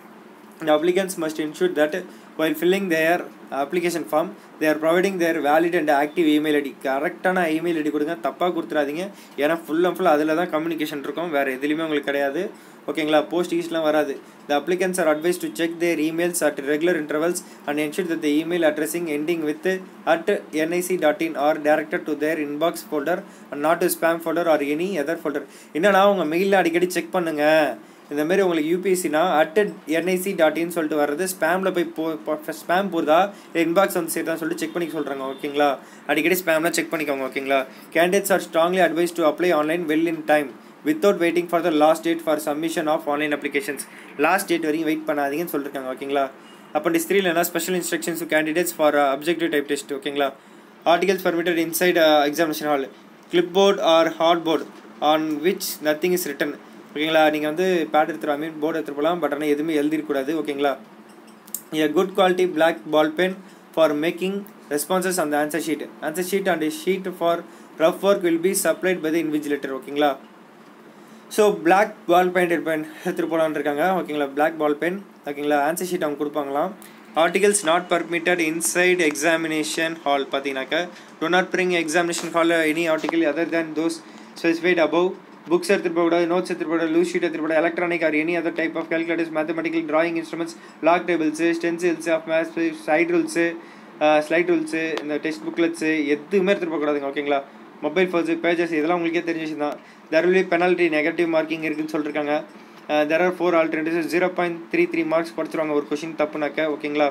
The applicants must ensure that while filling their application form they are providing their valid and active email I D. கரெக்டான இமெயில் ஐடி கொடுங்க, தப்பாக கொடுத்துடாதீங்க. ஏன்னா ஃபுல் அண்ட் ஃபுல் அதில் தான் கம்யூனிகேஷன் இருக்கும், வேறு எதுலேயுமே உங்களுக்கு கிடையாது ஓகேங்களா. போஸ்ட் ஈஸ்ட்லாம் வராது. The applicants are advised to check their emails at regular intervals and ensure that the email addressing ending with at nic dot in are directed to their inbox folder and not to spam folder or any other folder. என்னன்னா உங்கள் மெயிலில் அடிக்கடி check பண்ணுங்கள். இந்தமாரி உங்களுக்கு யூபிஎஸ்சினா at NIC dot in சொல்லிட்டு வர்றது ஸ்பேமில் போய் போ ஸ்பேம் போகுதா இன்பாக்ஸ் வந்து சேர்த்தான்னு சொல்லிட்டு செக் பண்ணிக்க சொல்கிறாங்க ஓகேங்களா. அடிக்கடி ஸ்பேம்லாம் செக் பண்ணிக்கோங்க ஓகேங்களா. Candidates are strongly advise to apply online well in time without waiting for the last date for submission of online applications. Last date வரைக்கும் வெயிட் பண்ணாதீங்கன்னு சொல்லியிருக்காங்க ஓகேங்களா. அப்போ த்ரீல என்ன special instructions to candidates for objective type test ஓகேங்களா. Articles permitted inside examination hall. clipboard or hardboard on which nothing is written. ஓகேங்களா, நீங்கள் வந்து பேட் எடுத்துகிட்டு ஐ மீன் போர்டு எடுத்துகிட்டு போகலாம், பட் ஆனால் எதுவுமே எழுதிடக்கூடாது. ஓகேங்களா, a good quality black ball pen for making responses on the answer sheet. Answer sheet and a sheet for rough work will be supplied by the invigilator. ஓகேங்களா, so black ball pen pen எடுத்துகிட்டு போகலான்னு இருக்காங்க. ஓகேங்களா, black ball pen. ஓகேங்களா, answer sheet அவங்க கொடுப்பாங்களாம். Articles not permitted inside examination hall. பார்த்தீங்கன்னாக்கா do not bring examination hall any article other than those specified above. Books எடுத்துகிட்டு போகக்கூடாது, நோட்ஸ் எடுத்துகிட்டு போகக்கூடாது, லூஸ் ஷீட் எடுத்துகிட்டு போகக்கூடாது, electronic or any other type of calculators, mathematical drawing instruments, log tables, stencils of maths, slide rules slide rules இந்த text booklets எதுவுமே எடுத்துகிட்டு போகக்கூடாதுங்க. ஓகேங்களா, மொபைல் ஃபோன்ஸு, பேஜஸ் இதெல்லாம் உங்களுக்கே தெரிஞ்ச விஷயம் தான். There will be penalty, negative marking இருக்குதுன்னு சொல்லியிருக்காங்க. There are four alternatives, zero point three three marks குறைச்சிருவாங்க ஒரு கொஷின் தப்புனாக்க. ஓகேங்களா,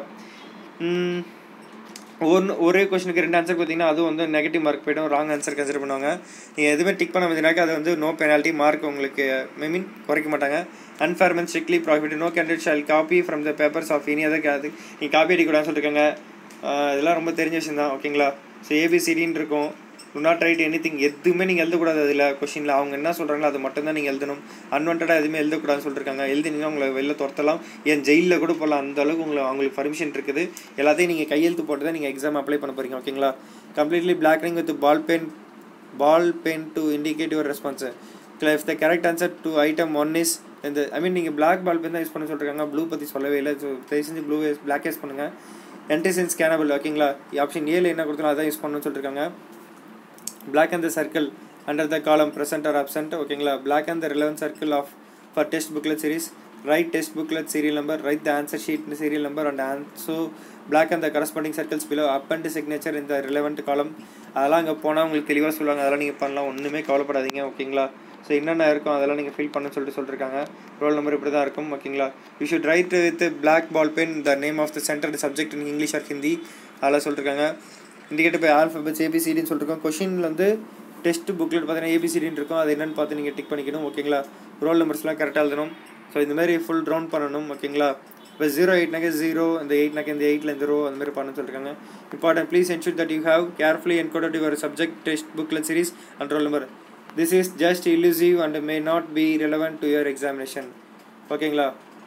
ஒன்று ஒரே கொஷனுக்கு ரெண்டு ஆன்சர் பார்த்தீங்கன்னா அதுவும் வந்து நெகட்டிவ் மார்க் போய்டும், ராங் ஆன்சர் கன்சிடர் பண்ணுவாங்க. நீங்கள் எதுவுமே டிக் பண்ண முடிஞ்சினாக்கா அது வந்து நோ பெனால்ட்டி, மார்க் உங்களுக்கு ஐ மீன் குறைக்க மாட்டாங்க. Unfair means strictly prohibited, no candidate shall copy from the papers of any other அது நீங்கள் காப்பி அடிக்கூடாதுன்னு சொல்லியிருக்காங்க. இதெல்லாம் ரொம்ப தெரிஞ்ச விஷயம் தான். ஓகேங்களா, ஸோ ஏபிசிடின்னு இருக்கும். Do not write anything, எதுவுமே நீங்கள் எழுதக்கூடாது அதில் கொஷினில். அவங்க என்ன சொல்கிறாங்களோ அது மட்டும்தான் நீங்கள் எழுதணும். அன்வான்டாக எதுவுமே எழுதக்கூடாதுன்னு சொல்லியிருக்காங்க. எழுதினீங்கன்னா உங்களை வெளில துரத்தலாம், ஏன் ஜெயிலில் கூட போகலாம். அந்த அளவுக்கு உங்களை அவங்களுக்கு பர்மிஷன் இருக்குது. எல்லாத்தையும் நீங்கள் கையெழுத்து போட்டு தான் நீங்கள் எக்ஸாம் அப்ளை பண்ண போகிறீங்க. ஓகேங்களா, completely blackening with ball pen ball pen to indicate your response. If the correct answer to item one is இந்த ஐ மீன் நீங்கள் பிளாக் பால் பென் தான் யூஸ் பண்ண சொல்லியிருக்காங்க. ப்ளூ பற்றி சொல்லவே இல்லை. ஸோ தயவு செஞ்சு ப்ளூ பிளாக் யூஸ் பண்ணுங்கள். Entries in scannable. ஓகேங்களா, ஆப்ஷன் ஏழு என்ன கொடுத்தாலும் அதான் யூஸ் பண்ணணும்னு சொல்லியிருக்காங்க. black and the circle under the column present or absent. ஓகேங்களா, black and the relevant circle of for test booklet series. Write test booklet serial number, write the answer sheet serial number and also black and the corresponding circles below. Append signature in the relevant column. அதெல்லாம் அங்கே போனால் உங்களுக்கு தெளிவாக சொல்லுவாங்க. அதெல்லாம் நீங்கள் பண்ணலாம், ஒன்றுமே கவலைப்படாதீங்க. ஓகேங்களா, ஸோ என்னென்ன இருக்கும் அதெல்லாம் நீங்கள் ஃபில் பண்ண சொல்லிட்டு சொல்லியிருக்காங்க. ரோல் நம்பர் இப்படி தான் இருக்கும். ஓகேங்களா, you should write with black ball pen the name of the centre subject in English or Hindi அதெல்லாம் சொல்லியிருக்காங்க. இண்டிகேட்டட் பை ஆல்ஃபபெட்ஸ் ஏபிசிடின்னு சொல்லியிருக்கோம். கொஷினில் வந்து டெஸ்ட் புக்லெட் பார்த்தீங்கன்னா ஏபிசிடின்னு இருக்கும். அது என்னென்னு பார்த்து நீங்கள் டிக் பண்ணிக்கணும். ஓகேங்களா, ரோல் நம்பர்ஸ்லாம் கரெக்டாக எழுதணும். ஸோ இந்த மாதிரி ஃபுல் ரவுண்ட் பண்ணணும். ஓகேங்களா, இப்போ ஜீரோ எயிட்னாக்கே ஜீரோ, இந்த எயிட்னாக்கே இந்த எயிட்டில் இந்த ரோ அந்த மாதிரி பண்ணணும்னு சொல்லியிருக்காங்க. Important, please ensure that you have carefully encoded your subject test booklet series and roll number. This is just illusive and may not be relevant to your examination. ஓகேங்களா,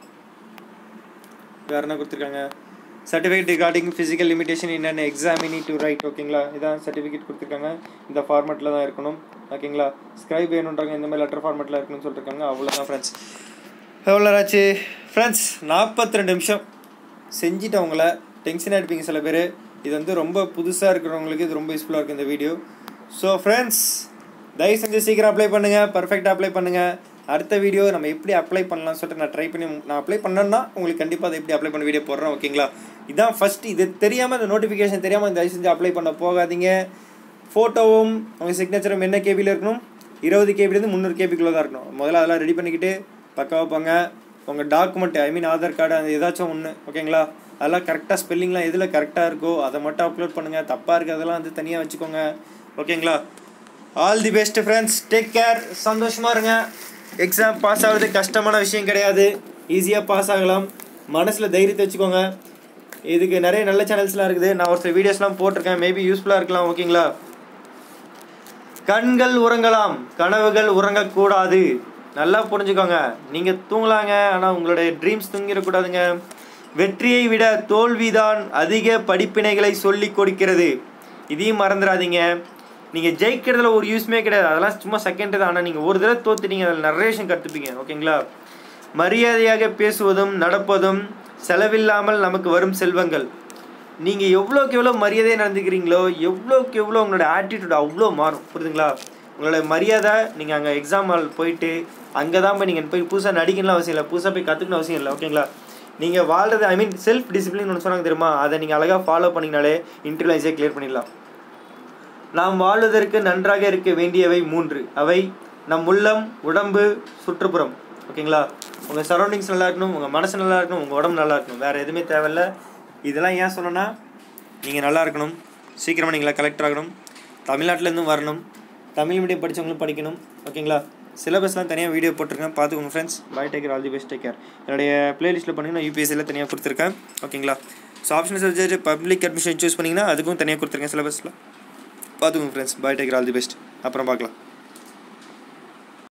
வேறு என்ன கொடுத்துருக்காங்க? Certificate regarding physical limitation in an examinee to write. ஓகேங்களா, இதான் certificate கொடுத்துருக்காங்க. இந்த ஃபார்மெட்டில் தான் இருக்கணும். ஓகேங்களா, ஸ்க்ரைப் வேணுன்றாங்க, இந்த மாதிரி லெட்டர் ஃபார்மெட்டில் இருக்கணும்னு சொல்லியிருக்காங்க. அவ்வளோதான் ஃப்ரெண்ட்ஸ். எவ்வளோ ஆச்சு ஃப்ரெண்ட்ஸ்? நாற்பத்தி ரெண்டு நிமிஷம் செஞ்சுட்டவங்கள டென்ஷனாக எடுப்பீங்க சில பேர். இது வந்து ரொம்ப புதுசாக இருக்கிறவங்களுக்கு இது ரொம்ப யூஸ்ஃபுல்லாக இருக்குது இந்த வீடியோ. ஸோ ஃப்ரெண்ட்ஸ், தயவு செஞ்சு சீக்கிரம் அப்ளை பண்ணுங்கள், பர்ஃபெக்டாக அப்ளை பண்ணுங்கள். அடுத்த வீடியோ நம்ம எப்படி அப்ளை பண்ணலாம்னு சொல்லிட்டு நான் ட்ரை பண்ணி நான் அப்ளை பண்ணேன்னா உங்களுக்கு கண்டிப்பாக அதை எப்படி அப்ளை பண்ண வீடியோ போடுறேன். ஓகேங்களா, இதான் ஃபஸ்ட்டு. இது தெரியாமல் இந்த நோட்டிஃபிகேஷன் தெரியாமல் தயவு செஞ்சு அப்ளை பண்ண போகாதீங்க. ஃபோட்டோவும் உங்கள் சிக்னேச்சரும் என்ன கேபியில் இருக்கணும்? இருபது கேபிலேருந்து முந்நூறு கேபிக்குள்ளே தான் இருக்கணும். முதல்ல அதெல்லாம் ரெடி பண்ணிக்கிட்டு பக்காவாக போங்க. உங்கள் document I mean Aadhaar card அந்த ஏதாச்சும் ஒன்று. ஓகேங்களா, அதெல்லாம் கரெக்டாக ஸ்பெல்லிங்லாம் எதில் கரெக்டாக இருக்கோ அதை மட்டும் அப்லோட் பண்ணுங்கள். தப்பாக இருக்கிறதெல்லாம் வந்து தனியாக வச்சுக்கோங்க. ஓகேங்களா, all the best friends, take care, சந்தோஷமாக இருங்க. எக்ஸாம் பாஸ் ஆகிறது கஷ்டமான விஷயம் கிடையாது, ஈஸியாக பாஸ் ஆகலாம். மனசில் தைரியத்தை வச்சுக்கோங்க. இதுக்கு நிறைய நல்ல சேனல்ஸ்லாம் இருக்குது, நான் ஒரு சில வீடியோஸ்லாம் போட்டிருக்கேன், மேபி யூஸ்ஃபுல்லாக இருக்கலாம். ஓகேங்களா, கண்கள் உறங்கலாம், கனவுகள் உறங்கக்கூடாது. நல்லா புரிஞ்சுக்கோங்க. நீங்கள் தூங்கலாங்க, ஆனால் உங்களுடைய ட்ரீம்ஸ் தூங்கிடக்கூடாதுங்க. வெற்றியை விட தோல்விதான் அதிக படிப்பினைகளை சொல்லி கொடுக்கிறது. இதையும் மறந்துடாதீங்க. நீங்கள் ஜெயிக்கிறதுல ஒரு யூஸ்மே கிடையாது, அதெல்லாம் சும்மா செகண்ட் தான். ஆனால் நீங்கள் ஒரு தடவை தோத்துட்டீங்க, அதில் நிறைய விஷயம் கற்றுப்பீங்க. ஓகேங்களா, மரியாதையாக பேசுவதும் நடப்பதும் செலவில்லாமல் நமக்கு வரும் செல்வங்கள். நீங்கள் எவ்வளோக்கு எவ்வளோ மரியாதையாக நடந்துக்கிறீங்களோ எவ்வளோக்கு எவ்வளோ உங்களோட ஆட்டிடியூட் அவ்வளோ மாறும். புரியுதுங்களா, உங்களோட மரியாதை நீங்கள் அங்கே எக்ஸாம் ஹால் போயிட்டு அங்கே தான் போய் நீங்கள் போய் புதுசாக நடிக்கணும்னு அவசியம் இல்லை, புதுசாக போய் கற்றுக்கணும் அவசியம் இல்லை. ஓகேங்களா, நீங்கள் வாழ்றது ஐ மீன் செல்ஃப் டிசிப்ளின் ஒன்று சொன்னாங்க தெரியுமா, அதை நீங்கள் அழகாக ஃபாலோ பண்ணிங்கனாலே இன்டர்வியூ ஈஸியாக கிளியர் பண்ணிடலாம். நாம் வாழ்வதற்கு நன்றாக இருக்க வேண்டியவை மூன்று. அவை நம் உள்ளம், உடம்பு, சுற்றுப்புறம். ஓகேங்களா, உங்கள் சரௌண்டிங்ஸ் நல்லா இருக்கணும், உங்கள் மனசு நல்லா இருக்கணும், உங்கள் உடம்பு நல்லா இருக்கணும், வேறு எதுவுமே தேவையில்லை. இதெல்லாம் ஏன் சொன்னோன்னா, நீங்கள் நல்லா இருக்கணும், சீக்கிரமாக நீங்களா கலெக்டர் ஆகணும், தமிழ்நாட்டிலேருந்தும் வரணும், தமிழ் மீடியம் படித்தவங்களும் படிக்கணும். ஓகேங்களா, சிலபஸ்லாம் தனியாக வீடியோ போட்டிருக்கேன், பார்த்துக்கோங்க friends. Bye, take care, all the best, take care. என்னுடைய பிளேலிஸ்ட்டில் பண்ணிங்கன்னா யூபிஎஸ்சியில் தனியாக கொடுத்துருக்கேன். ஓகேங்களா, so option subject public admission choose பண்ணிங்கன்னா அதுக்கும் தனியாக கொடுத்துருக்கேன் சிலபஸில், பார்த்துக்கோங்க friends. Bye, take care, all the best. அப்புறம் பார்க்கலாம்.